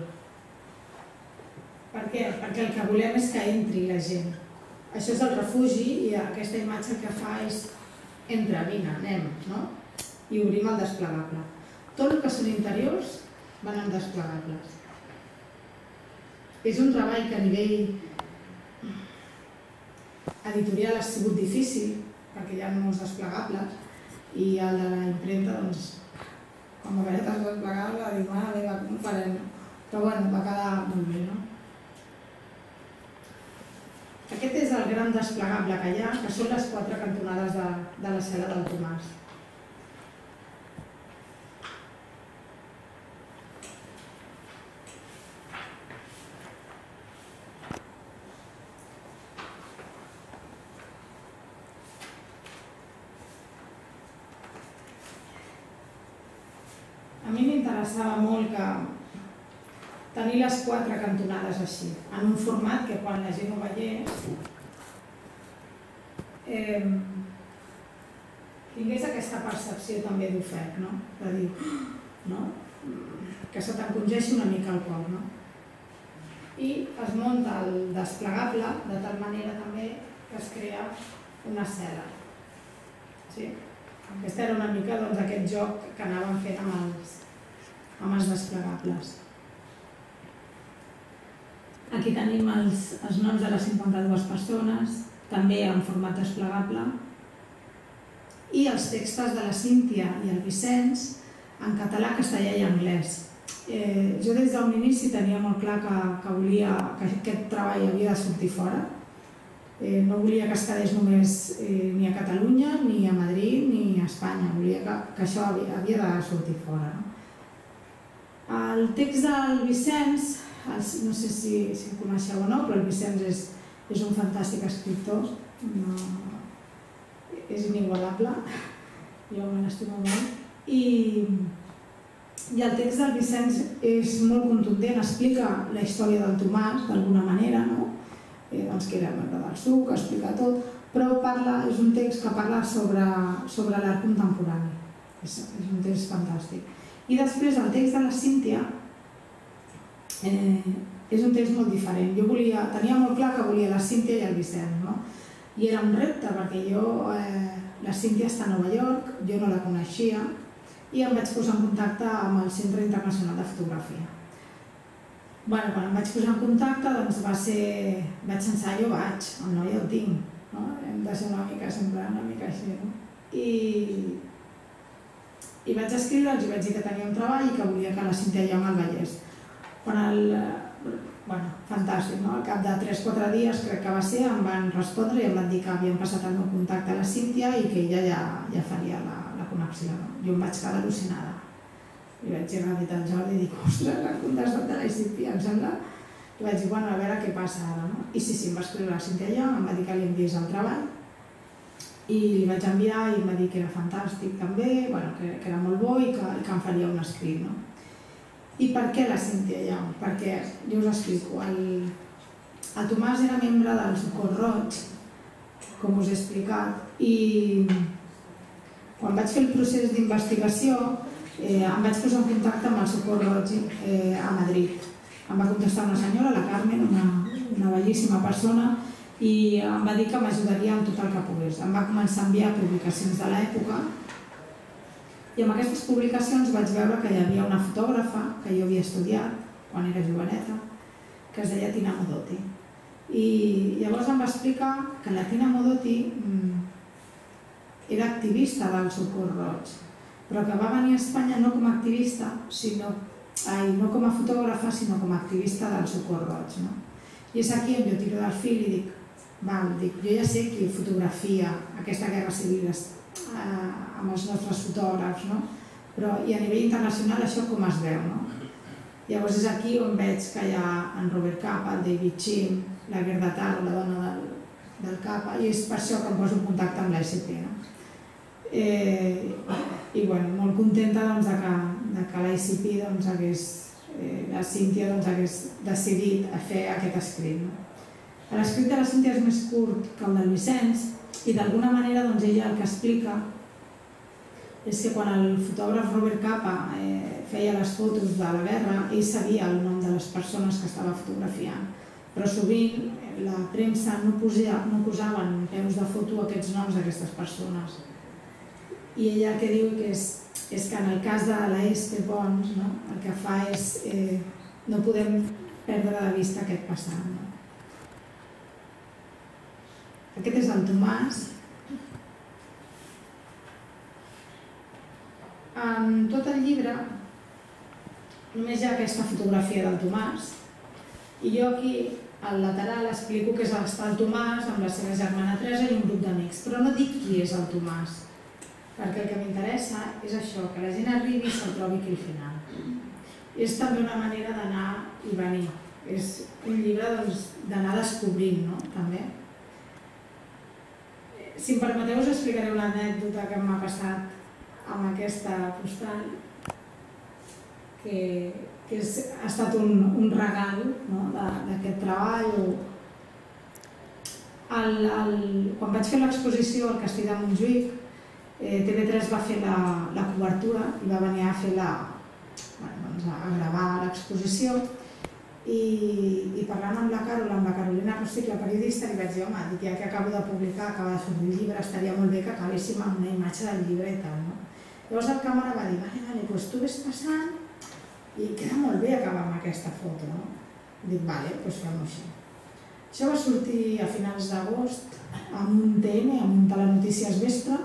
Per què? Perquè el que volem és que entri la gent. Això és el refugi i aquesta imatge el que fa és entra, vine, anem, no? I obrim el desplegable. Tot el que són interiors van amb desplegables. És un treball que a nivell editorial ha sigut difícil perquè hi ha molts desplegables i el de la impremta, doncs, quan va haver de desplegar-la, va dir, mare meva, com ho farem? Però bueno, va quedar molt bé, no? Aquest és el gran desplegable que hi ha, que són les 4 cantonades de la cel·la del Tomàs. A mi m'interessava molt tenir les 4 cantonades així, en un format que quan la gent ho veiés tingués aquesta percepció també d'ofec, de dir, que se t'encongeixi una mica el cor. I es munta el desplegable de tal manera també que es crea una cel·la. Aquest era una mica aquest joc que anàvem fent amb els desplegables. Aquí tenim els noms de les 52 persones, també en format desplegable, i els textos de la Cíntia i el Vicenç en català, castellà i anglès. Jo des d'un inici tenia molt clar que volia que aquest treball havia de sortir fora. No volia que es quedés només ni a Catalunya, ni a Madrid, ni a Espanya. Volia que això havia de sortir fora. El text del Vicenç, no sé si el coneixeu o no, però el Vicenç és un fantàstic escriptor, és inigualable, jo me l'estimo molt. I el text del Vicenç és molt contundent, explica la història del Tomàs d'alguna manera, que era membre del SUC, explica tot, però és un text que parla sobre l'art contemporani. És un text fantàstic. I després el text de la Cíntia és un text molt diferent. Jo tenia molt clar que volia la Cíntia i el Vicenç, i era un repte perquè la Cíntia està a Nova York, jo no la coneixia, i em vaig posar en contacte amb el Centre Internacional de Fotografia. Quan em vaig posar en contacte, doncs vaig pensar, jo vaig, el noi el tinc, hem de ser sempre una mica així. I vaig escriure'ls i vaig dir que tenia un treball i que volia que la Cíntia Young el veiés. Fantàstic, al cap de 3-4 dies crec que va ser, em van respondre i em van dir que havien passat el meu contacte a la Cíntia i que ella ja faria la connexió. Jo em vaig quedar al·lucinada. I vaig dir al Jordi i dic, ostres, l'han contestat de la Cíntia, em sembla. I vaig dir, a veure què passa ara. I sí, em va escriure la Cíntia Young, em va dir que li enviés el treball i li vaig enviar i em va dir que era fantàstic també, que era molt bo i que em faria un escrit. I per què la Cíntia Young? Perquè, jo us explico, el Tomàs era membre del Socors Roig, com us he explicat, i quan vaig fer el procés d'investigació em vaig posar en contacte amb el Socors Roig a Madrid. Em va contestar una senyora, la Carmen, una bellíssima persona, i em va dir que m'ajudaria en tot el que pogués. Em va començar a enviar publicacions de l'època i amb aquestes publicacions vaig veure que hi havia una fotògrafa que jo havia estudiat quan era joveneta, que es deia Tina Modotti. I llavors em va explicar que la Tina Modotti era activista del Socors Roig, però que va venir a Espanya no com a activista, no com a fotògrafa, sinó com a activista del Socors Roig. I és aquí on jo tiro del fil i dic, jo ja sé qui fotografia aquesta guerra civil amb els nostres fotògrafs, però i a nivell internacional això com es veu, Llavors és aquí on veig que hi ha en Robert Capa, el David Chim, la Gerda Taro, la dona del Capa, i és per això que em poso en contacte amb l'ASP. I molt contenta de que l'ASP, la Cíntia, hagués decidit fer aquest escrit. L'escrit de la Cíntia és més curt que el del Vicenç i d'alguna manera ella el que explica és que quan el fotògraf Robert Capa feia les fotos de la guerra, ell sabia el nom de les persones que estava fotografiant, però sovint la premsa no posava en peus de foto aquests noms d'aquestes persones. I ella el que diu és que en el cas de l'Este Pons el que fa és no podem perdre de vista aquest passat. Aquest és el Tomàs. En tot el llibre només hi ha aquesta fotografia del Tomàs i jo aquí al lateral explico que està el Tomàs amb la seva germana Teresa i un grup d'amics, però no dic qui és el Tomàs, perquè el que m'interessa és això, que la gent arribi i se'l trobi aquí al final. És també una manera d'anar i venir, és un llibre d'anar descobrint, també. Si em permeteu us explicaré una anècdota que m'ha passat amb aquesta postal, que ha estat un regal d'aquest treball. Quan vaig fer l'exposició al Castell de Montjuïc, TV3 va fer la cobertura i va venir a gravar l'exposició i parlant amb la Carolina Rostic, la periodista, li vaig dir, home, ja que acabo de publicar, acaba de sortir el llibre, estaria molt bé que acabéssim amb una imatge del llibre i tal. Llavors el càmera va dir, vale, doncs tu ves passant i queda molt bé acabar amb aquesta foto. Dic, vale, doncs fem-ho així. Això va sortir a finals d'agost amb un TN, amb un Telenotícies Vespre,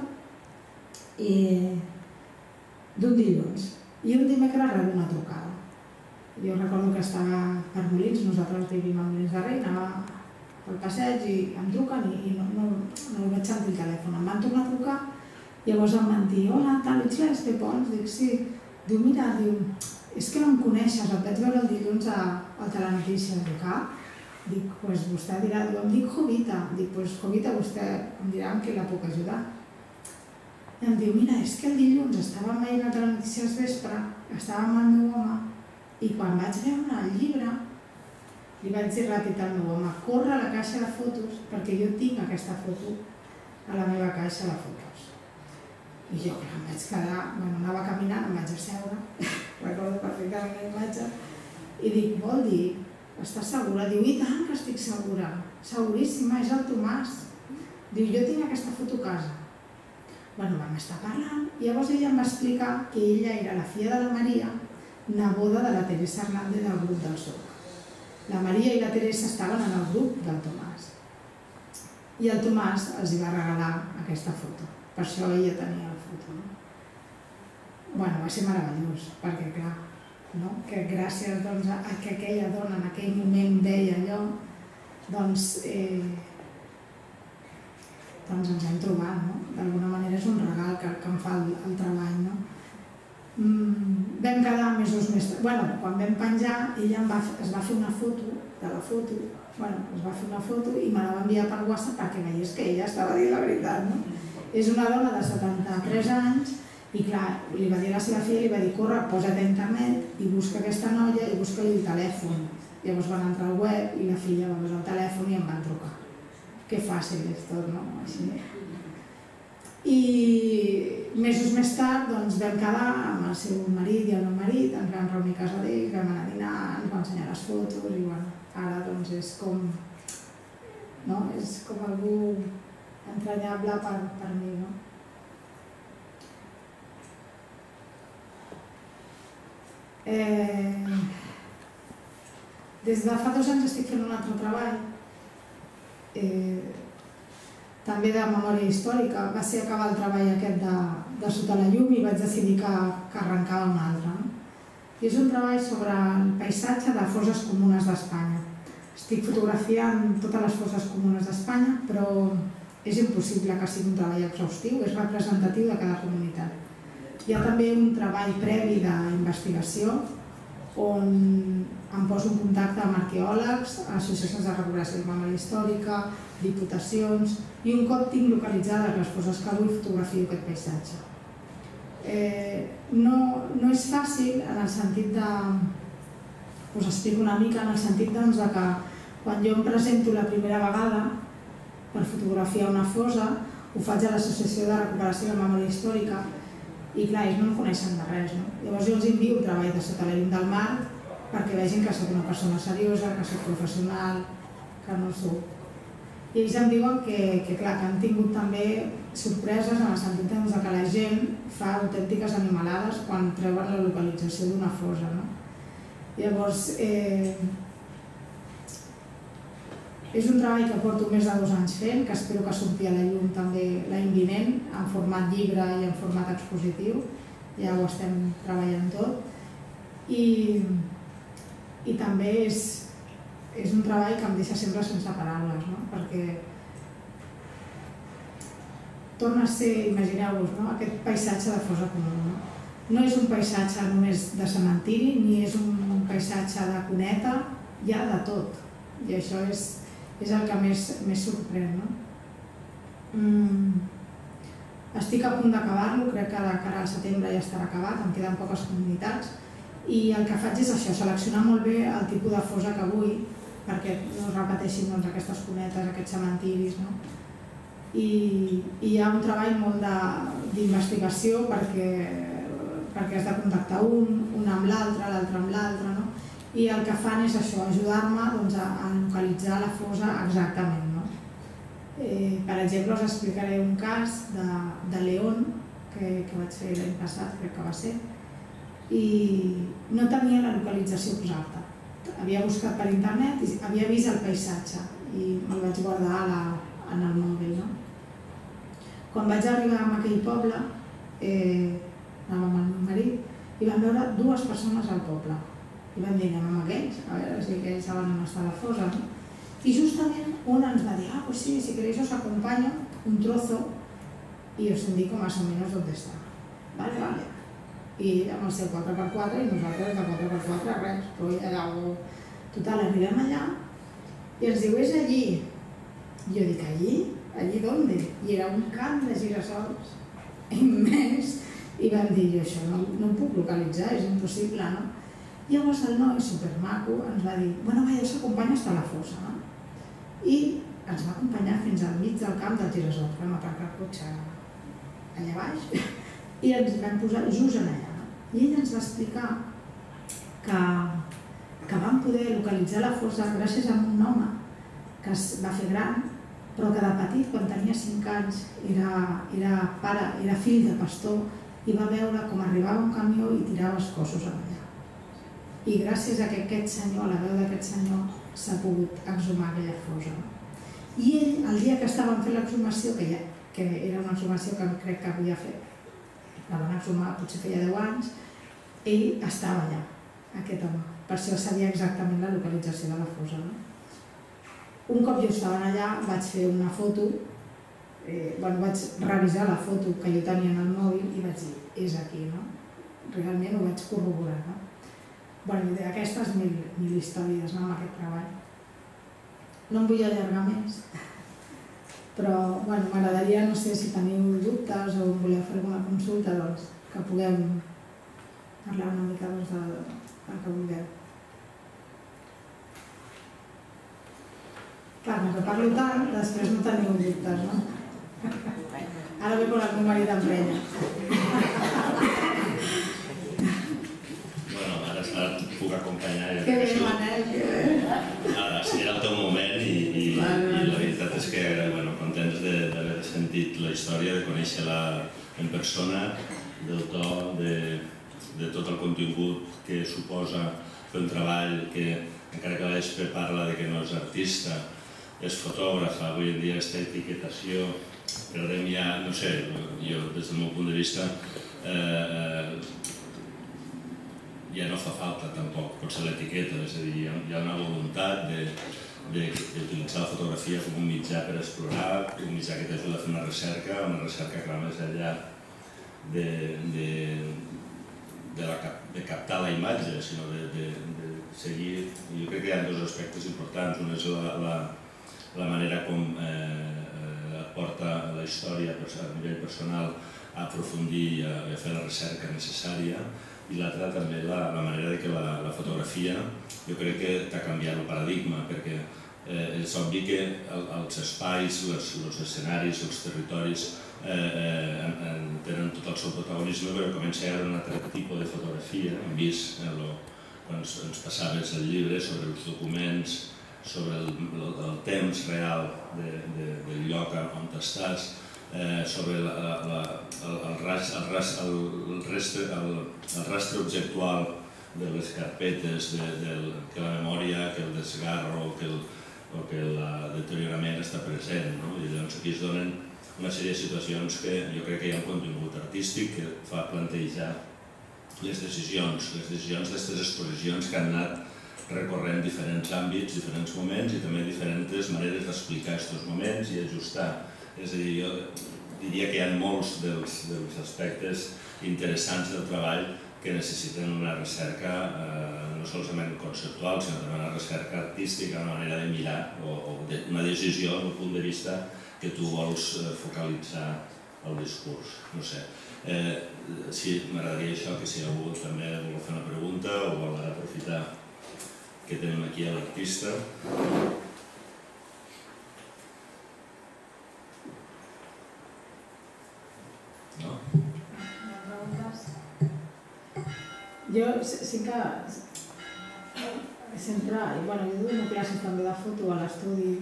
d'un dilluns. I un dimecres rebo una trucada. Jo recordo que estava per Molins, nosaltres vivim a Molins de Rei, anava pel passeig i em truquen i no vaig sentir el telèfon. Em van tornar a trucar, llavors em van dir, hola, tal, ets l'Este Pons? Dic, sí. Diu, mira, és que no em coneixes, et vaig veure el dilluns al Telenotícies. Dic, dic, doncs vostè dirà, em dic Jovita. Dic, doncs Jovita, vostè em dirà en què la puc ajudar. I em diu, mira, és que el dilluns estàvem veient el Telenotícies Vespre, estàvem amb el meu home, i quan vaig veure el llibre, li vaig dir ràpid al meu home, corre a la caixa de fotos, perquè jo tinc aquesta foto a la meva caixa de fotos. I jo, clar, em vaig quedar, anava caminant, em vaig asseure, recordo perfectament la imatge, i dic, vol dir, estàs segura? Diu, i tant que estic segura, seguríssima, és el Tomàs. Diu, jo tinc aquesta foto a casa. Vam estar parlant, i llavors ella em va explicar que ella era la filla de la Maria, neboda de la Teresa Hernández del grup del SOC. La Maria i la Teresa estaven en el grup del Tomàs. I el Tomàs els va regalar aquesta foto. Per això ella tenia la foto. Va ser meravellós, perquè clar, que gràcies a que aquella dona en aquell moment deia allò, doncs ens hem trobat. D'alguna manera és un regal que em fa el treball. Vam quedar mesos més tard. Quan vam penjar, ella es va fer una foto de la foto, es va fer una foto i me la va enviar per WhatsApp perquè veiés que ella estava dient la veritat. És una dona de 73 anys i clar, li va dir a la seva filla, li va dir, corre, posa't a internet i busca aquesta noia i busca-li el telèfon. Llavors van entrar al web i la filla va posar el telèfon i em van trucar. Que fàcil és tot, no? Així. I mesos més tard vam quedar amb el seu marit i el meu marit, ens vam reunir a casa d'ell, vam anar a dinar, ens va ensenyar les fotos i ara és com algú entranyable per mi. Des de fa 2 anys estic fent un altre treball també de memòria històrica. Va ser acabar el treball aquest de Sota la llum i vaig decidir que arrencava un altre. I és un treball sobre el paisatge de fosses comunes d'Espanya. Estic fotografiant totes les fosses comunes d'Espanya, però és impossible que sigui un treball exhaustiu, és representatiu de cada comunitat. Hi ha també un treball previ d'investigació on em poso en contacte amb arqueòlegs, associacions de recuperació de memòria històrica, diputacions, i un cop tinc localitzades les fosses que vull, fotografio aquest paisatge. No és fàcil en el sentit de... Us explico una mica en el sentit que quan jo em presento la primera vegada per fotografiar una fossa, ho faig a l'Associació de Recuperació de Memòria Històrica i clar, ells no em coneixen de res. Llavors jo els envio el treball de Sota la llum del mar perquè vegin que soc una persona seriosa, que soc professional, que no soc. I ells em diuen que han tingut també sorpreses en el sentit que la gent fa autèntiques animalades quan treuen la localització d'una fossa. Llavors, és un treball que porto més de 2 anys fent, que espero que surti a la llum també l'any vinent, en format llibre i en format expositiu. Ja ho estem treballant tot. I també és un treball que em deixa sempre sense paraules, perquè torna a ser, imagineu-vos, aquest paisatge de fossa comuna. No és un paisatge només de cementiri, ni és un paisatge de cuneta, hi ha de tot. I això és el que més sorprèn. Estic a punt d'acabar-lo, crec que de cara al setembre ja estarà acabat, em queden poques comunitats, i el que faig és això, seleccionar molt bé el tipus de fossa que vull, perquè no es repeteixin aquestes cunetes, aquests cementiris. I hi ha un treball molt d'investigació perquè has de contactar un amb l'altre, l'altre amb l'altre, i el que fan és això, ajudar-me a localitzar la fossa exactament. Per exemple, us explicaré un cas de León, que vaig fer l'any passat, crec que va ser, i no tenia la localització exacta. Havia buscat per internet i havia vist el paisatge i me'l vaig guardar en el mòbil. Quan vaig arribar a aquell poble, anàvem amb el meu marit i vam veure 2 persones al poble. I vam dir, anem amb aquells, a veure si aquells saben on està la fossa. I justament un ens va dir, pues sí, si queréis os acompaño un trozo y os indico más o menos dónde está. Vale, vale. I amb el seu 4x4 i nosaltres de 4x4 res, però allà total, arribem allà i ens diu, és allí. I jo dic, allí? Allí d'onde? I era un camp de girassols immens i vam dir, jo això no ho puc localitzar, és impossible, no? Llavors el noi, supermaco, ens va dir, bueno, va, jo us acompanyo fins a la fossa, no? I ens va acompanyar fins al mig del camp del girassol, que vam aparcar el cotxe allà baix, i ens vam posar just allà. I ell ens va explicar que vam poder localitzar la fossa gràcies a un home que es va fer gran, però que de petit, quan tenia 5 anys, era fill de pastor i va veure com arribava un camió i tirava els cossos allà. I gràcies a que aquest senyor, a la veu d'aquest senyor, s'ha pogut exhumar aquella fossa. I ell, el dia que estàvem fent l'exhumació, que era una exhumació que crec que havia fet, la van exhumar potser feia 10 anys, ell estava allà, aquest home. Per això sabia exactament la localització de la fossa. Un cop jo estava allà, vaig fer una foto, vaig revisar la foto que jo tenia en el mòbil i vaig dir, és aquí, no? Realment ho vaig corroborar, no? Aquestes 1000 històries amb aquest treball. No em vull allargar més, però m'agradaria, no sé si teniu dubtes o voleu fer alguna consulta, que puguem parlar una mica del que vulgueu. Clar, que parlo tant, després no teniu dubtes, no? Ara ve quan el meu marit emprenya. Puc acompanyar. Que bé, Manel, que bé. Era el teu moment i la veritat és que contents d'haver sentit la història, de conèixer-la en persona, del to, de tot el contingut que suposa fer un treball que, encara que l'Espe parla que no és artista, és fotògrafa. Avui en dia aquesta etiquetació perdem ja, no sé, jo des del meu punt de vista ja no fa falta tampoc, potser l'etiqueta, és a dir, hi ha una voluntat d'utilitzar la fotografia com un mitjà per explorar, un mitjà que t'ajuda a fer una recerca que va més enllà de captar la imatge, sinó de seguir. Jo crec que hi ha dos aspectes importants. Un és la manera com et porta la història a nivell personal a aprofundir i a fer la recerca necessària, i l'altra també la manera que la fotografia jo crec que t'ha canviat el paradigma, perquè és obvi que els espais, els escenaris, els territoris tenen tot el seu protagonisme, però comença a haver un altre tipus de fotografia. Hem vist quan ens passaves el llibre sobre els documents, sobre el temps real del lloc on estàs, sobre el rastre objectual de les carpetes, que la memòria, que el desgarro o que el deteriorament està present. I llavors aquí es donen una sèrie de situacions que jo crec que hi ha un contingut artístic que fa plantejar les decisions d'aquestes exposicions que han anat recorrent diferents àmbits, diferents moments i també diferents maneres d'explicar aquests moments i ajustar. És a dir, jo diria que hi ha molts dels aspectes interessants del treball que necessiten una recerca no solament conceptual, sinó també una recerca artística, una manera de mirar o una decisió del punt de vista que tu vols focalitzar el discurs. No sé. Sí, m'agradaria això, que si algú també vol fer una pregunta o vol aprofitar que tenim aquí a l'artista. No? Jo sí que sempre, jo dono classes també de foto a l'estudi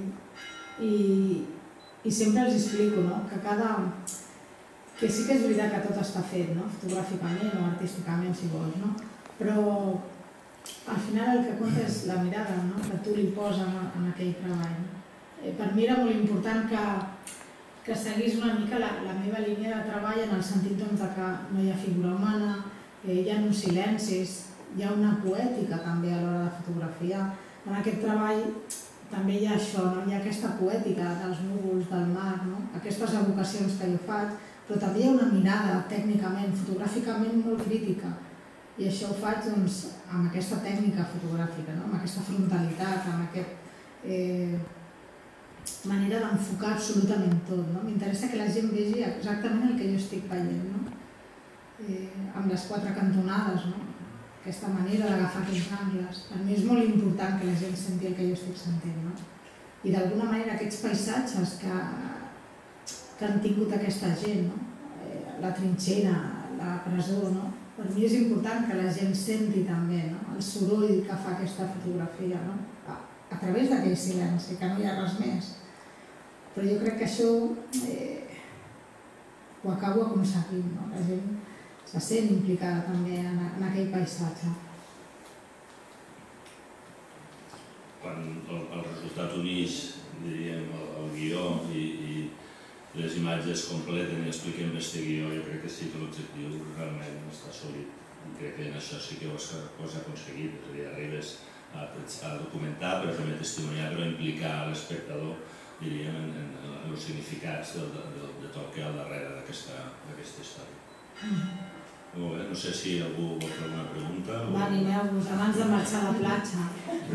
i sempre els explico que sí que és veritat que tot està fet, fotogràficament o artísticament, si vols, però al final el que compta és la mirada que tu li poses en aquell treball. Per mi era molt important que seguís una mica la meva línia de treball en el sentit que no hi ha figura humana, hi ha uns silencis, hi ha una poètica també a l'hora de fotografiar. En aquest treball també hi ha això, hi ha aquesta poètica dels núvols, del mar, aquestes evocacions que jo faig, però també hi ha una mirada tècnicament, fotogràficament molt crítica. I això ho faig amb aquesta tècnica fotogràfica, amb aquesta frontalitat, amb aquesta manera d'enfocar absolutament tot. M'interessa que la gent vegi exactament el que jo estic veient, amb les quatre cantonades, aquesta manera d'agafar aquests angles. Per mi és molt important que la gent senti el que jo estic sentint. I d'alguna manera aquests paisatges que han tingut aquesta gent, la trinxera, la presó, per mi és important que la gent senti també el soroll que fa aquesta fotografia a través d'aquell silenci, que no hi ha res més. Però jo crec que això ho acabo aconseguint, la gent se sent implicada també en aquell paisatge. Quan el resultat uneix, diríem, el guió i les imatges completen i expliquen aquest guió, jo crec que sí que l'objectiu realment està assolit. I crec que en això sí que ho has aconseguit. És a dir, arribes a documentar, però també testimoniar, però implicar l'espectador, diríem, en els significats de tot que hi ha al darrere d'aquesta història. Molt bé, no sé si algú vol fer alguna pregunta. Va, animeu-vos, abans de marxar a la platja.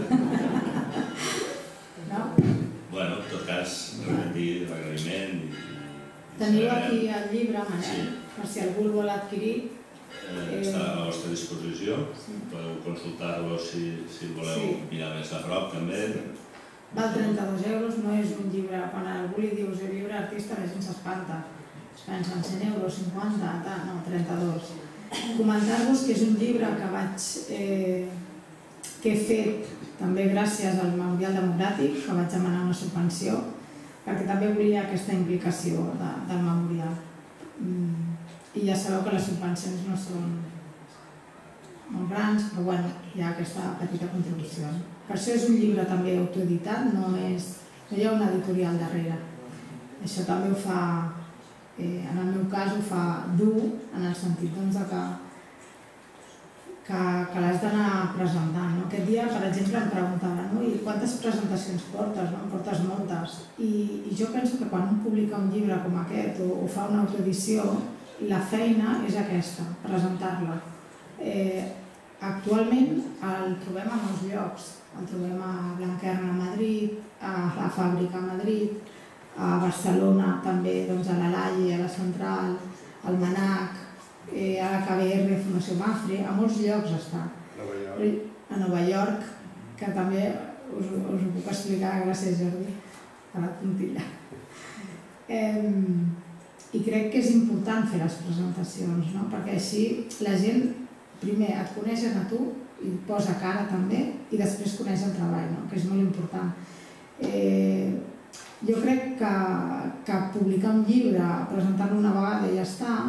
Bueno, en tot cas, repetir l'agraïment. Teniu aquí el llibre, Manel, per si algú el vol adquirir. Està a la vostra disposició. Podeu consultar-lo si voleu mirar més a prop, també. Val 32 euros, no és un llibre. Quan algú li dius llibre artista, la gent s'espanta. Es pensen 100 euros, 50, no, 32. Comentar-vos que és un llibre que he fet també gràcies al Memorial Democràtic, que vaig demanar una subvenció, perquè també volia aquesta implicació del memorial. I ja sabeu que les subvencions no són molt grans, però hi ha aquesta petita contribució. Per això és un llibre també autoeditat, no és no hi ha una editorial darrere. Això també ho fa, en el meu cas ho fa dur, en el sentit que l'has d'anar presentant. Aquest dia, per exemple, em preguntaven i quantes presentacions portes? Em portes moltes. I jo penso que quan un publica un llibre com aquest o fa una autoedició, la feina és aquesta, presentar-la. Actualment el trobem a molts llocs. El trobem a Blanquerna, a Madrid, a la Fàbrica a Madrid, a Barcelona també, a la Laie, a la Central, al Manac, a la KBR, Fundació Mafre, a molts llocs està. A Nova York, que també us ho puc explicar, gràcies Jordi, a la puntilla. I crec que és important fer les presentacions, perquè així la gent primer et coneixen a tu i et posa cara també i després coneix el treball, que és molt important. Jo crec que publicar un llibre, presentar-lo una vegada i ja està,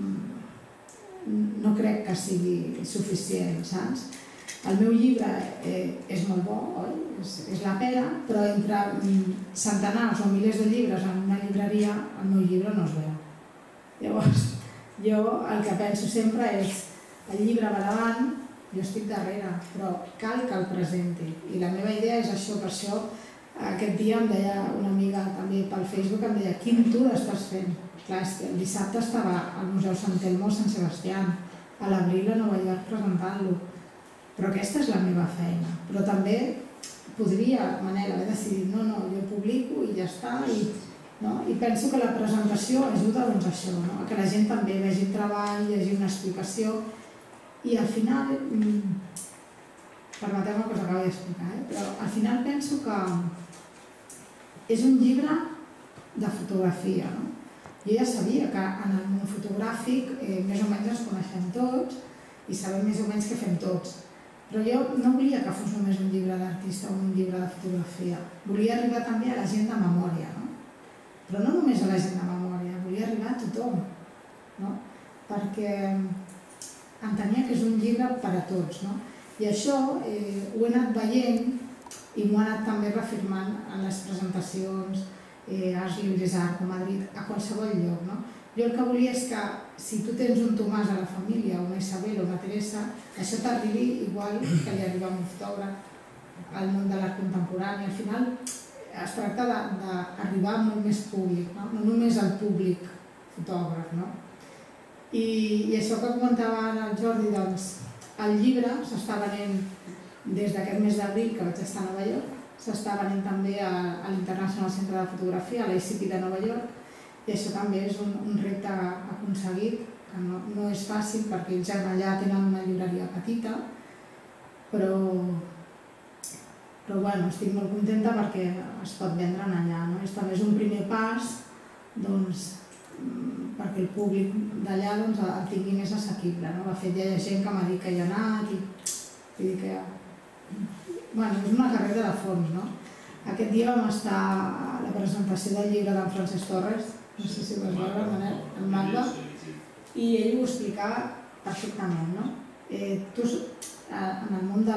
no crec que sigui suficient, saps? El meu llibre és molt bo, oi? És la pera, però entre centenars o milers de llibres en una llibreria, el meu llibre no es veu. Llavors, jo el que penso sempre és el llibre va davant, jo estic darrere, però cal que el presenti. I la meva idea és això, per això aquest dia em deia una amiga també pel Facebook, em deia, quin tour estàs fent? Clar, és que el dissabte estava al Museu Sant Telmo a Sant Sebastián, a l'abril a Nova York presentant-lo. Però aquesta és la meva feina. Però també podria, Manel, haver decidit, no, jo publico i ja està. I penso que la presentació ajuda a això, que la gent també vegi el treball, llegi una explicació. I al final, permeteu una cosa que vaig explicar, però al final penso que és un llibre de fotografia. Jo ja sabia que en el món fotogràfic més o menys ens coneixem tots i sabem més o menys què fem tots. Però jo no volia que fos només un llibre d'artista o un llibre de fotografia. Volia arribar també a la gent de memòria, però no només a la gent de memòria, volia arribar a tothom, perquè entenia que és un llibre per a tots. I això ho he anat veient i m'ho he anat també reafirmant en les presentacions, Arts Llibres Art a Madrid, a qualsevol lloc. Jo el que volia és que si tu tens un Tomàs a la família, una Isabel o una Teresa, això t'arribi igual que li arriba a un fotògraf al món de l'art contemporani. Al final es tracta d'arribar a molt més públic, no només al públic fotògraf. I això que comentava ara el Jordi, doncs el llibre s'està venent des d'aquest mes d'abril que vaig estar a Nova York, s'està venent també a l'International Centre de Fotografia, a l'ICP de Nova York, i això també és un repte aconseguit, que no és fàcil perquè ells allà tenen una llibreria petita, però estic molt contenta perquè es pot vendre allà. També és un primer pas perquè el públic d'allà el tingui més assequible. De fet, hi ha gent que m'ha dit que hi ha anat i que... És una carrera de fons. Aquest dia vam estar a la presentació del llibre d'en Francesc Torres, no sé si ho vas veure, Manel, el Magda, i ell ho explicava perfectament. Tu, en el món de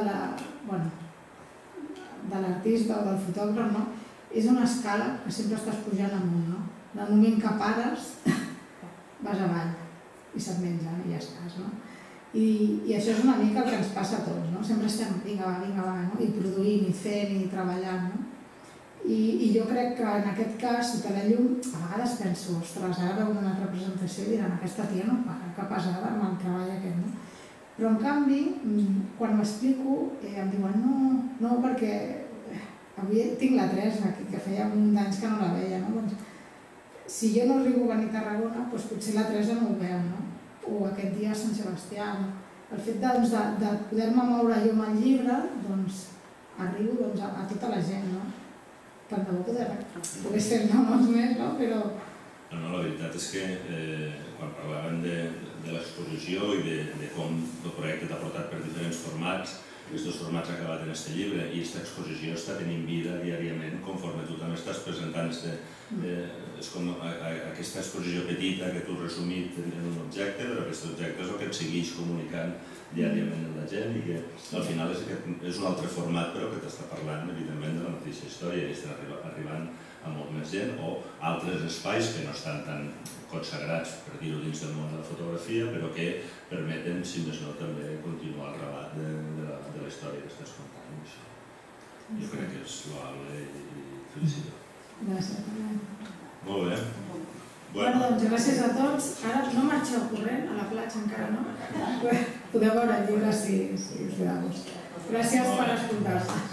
l'artista o del fotògraf, és una escala que sempre estàs pujant amunt. En el moment que pares, vas avall i se't mengen i ja estàs. I això és una mica el que ens passa a tots. Sempre estem vinga va, i produint, i fent, i treballant. I jo crec que en aquest cas, sota la llum, a vegades penso, ostres, ara veuen una altra presentació i diran, aquesta tia no para, que pesada amb el treball aquest. Però en canvi, quan m'explico, em diuen no, perquè avui tinc la Teresa aquí, que feia un d'anys que no la veia. Si jo no arribo a venir a Tarragona, potser la Teresa no ho veu, o aquest dia a Sant Sebastià. El fet de poder-me moure jo amb el llibre, arribo a tota la gent. Tant de bo pogués fer-ne molts més, però... No, la veritat és que quan parlàvem de l'exposició i de com el projecte t'ha portat per diferents formats, aquests dos formats han acabat en aquest llibre i aquesta exposició està tenint vida diàriament conforme tu també estàs presentant és com aquesta exposició petita que tu has resumit en un objecte, però aquest objecte és el que et segueix comunicant diàriament amb la gent i que al final és un altre format però que t'està parlant evidentment de la mateixa història i està arribant a molt més gent o altres espais que no estan tan consagrats, per dir-ho, dins del món de la fotografia, però que permeten, si més no, també continuar el relat de la història que estàs contant. Jo crec que és loable i felicito. Gràcies. Molt bé. Bueno, doncs gràcies a tots. Ara no marxeu corrent a la platja encara, no? Podeu veure el llibre si us ve de gust. Gràcies per escoltar-se.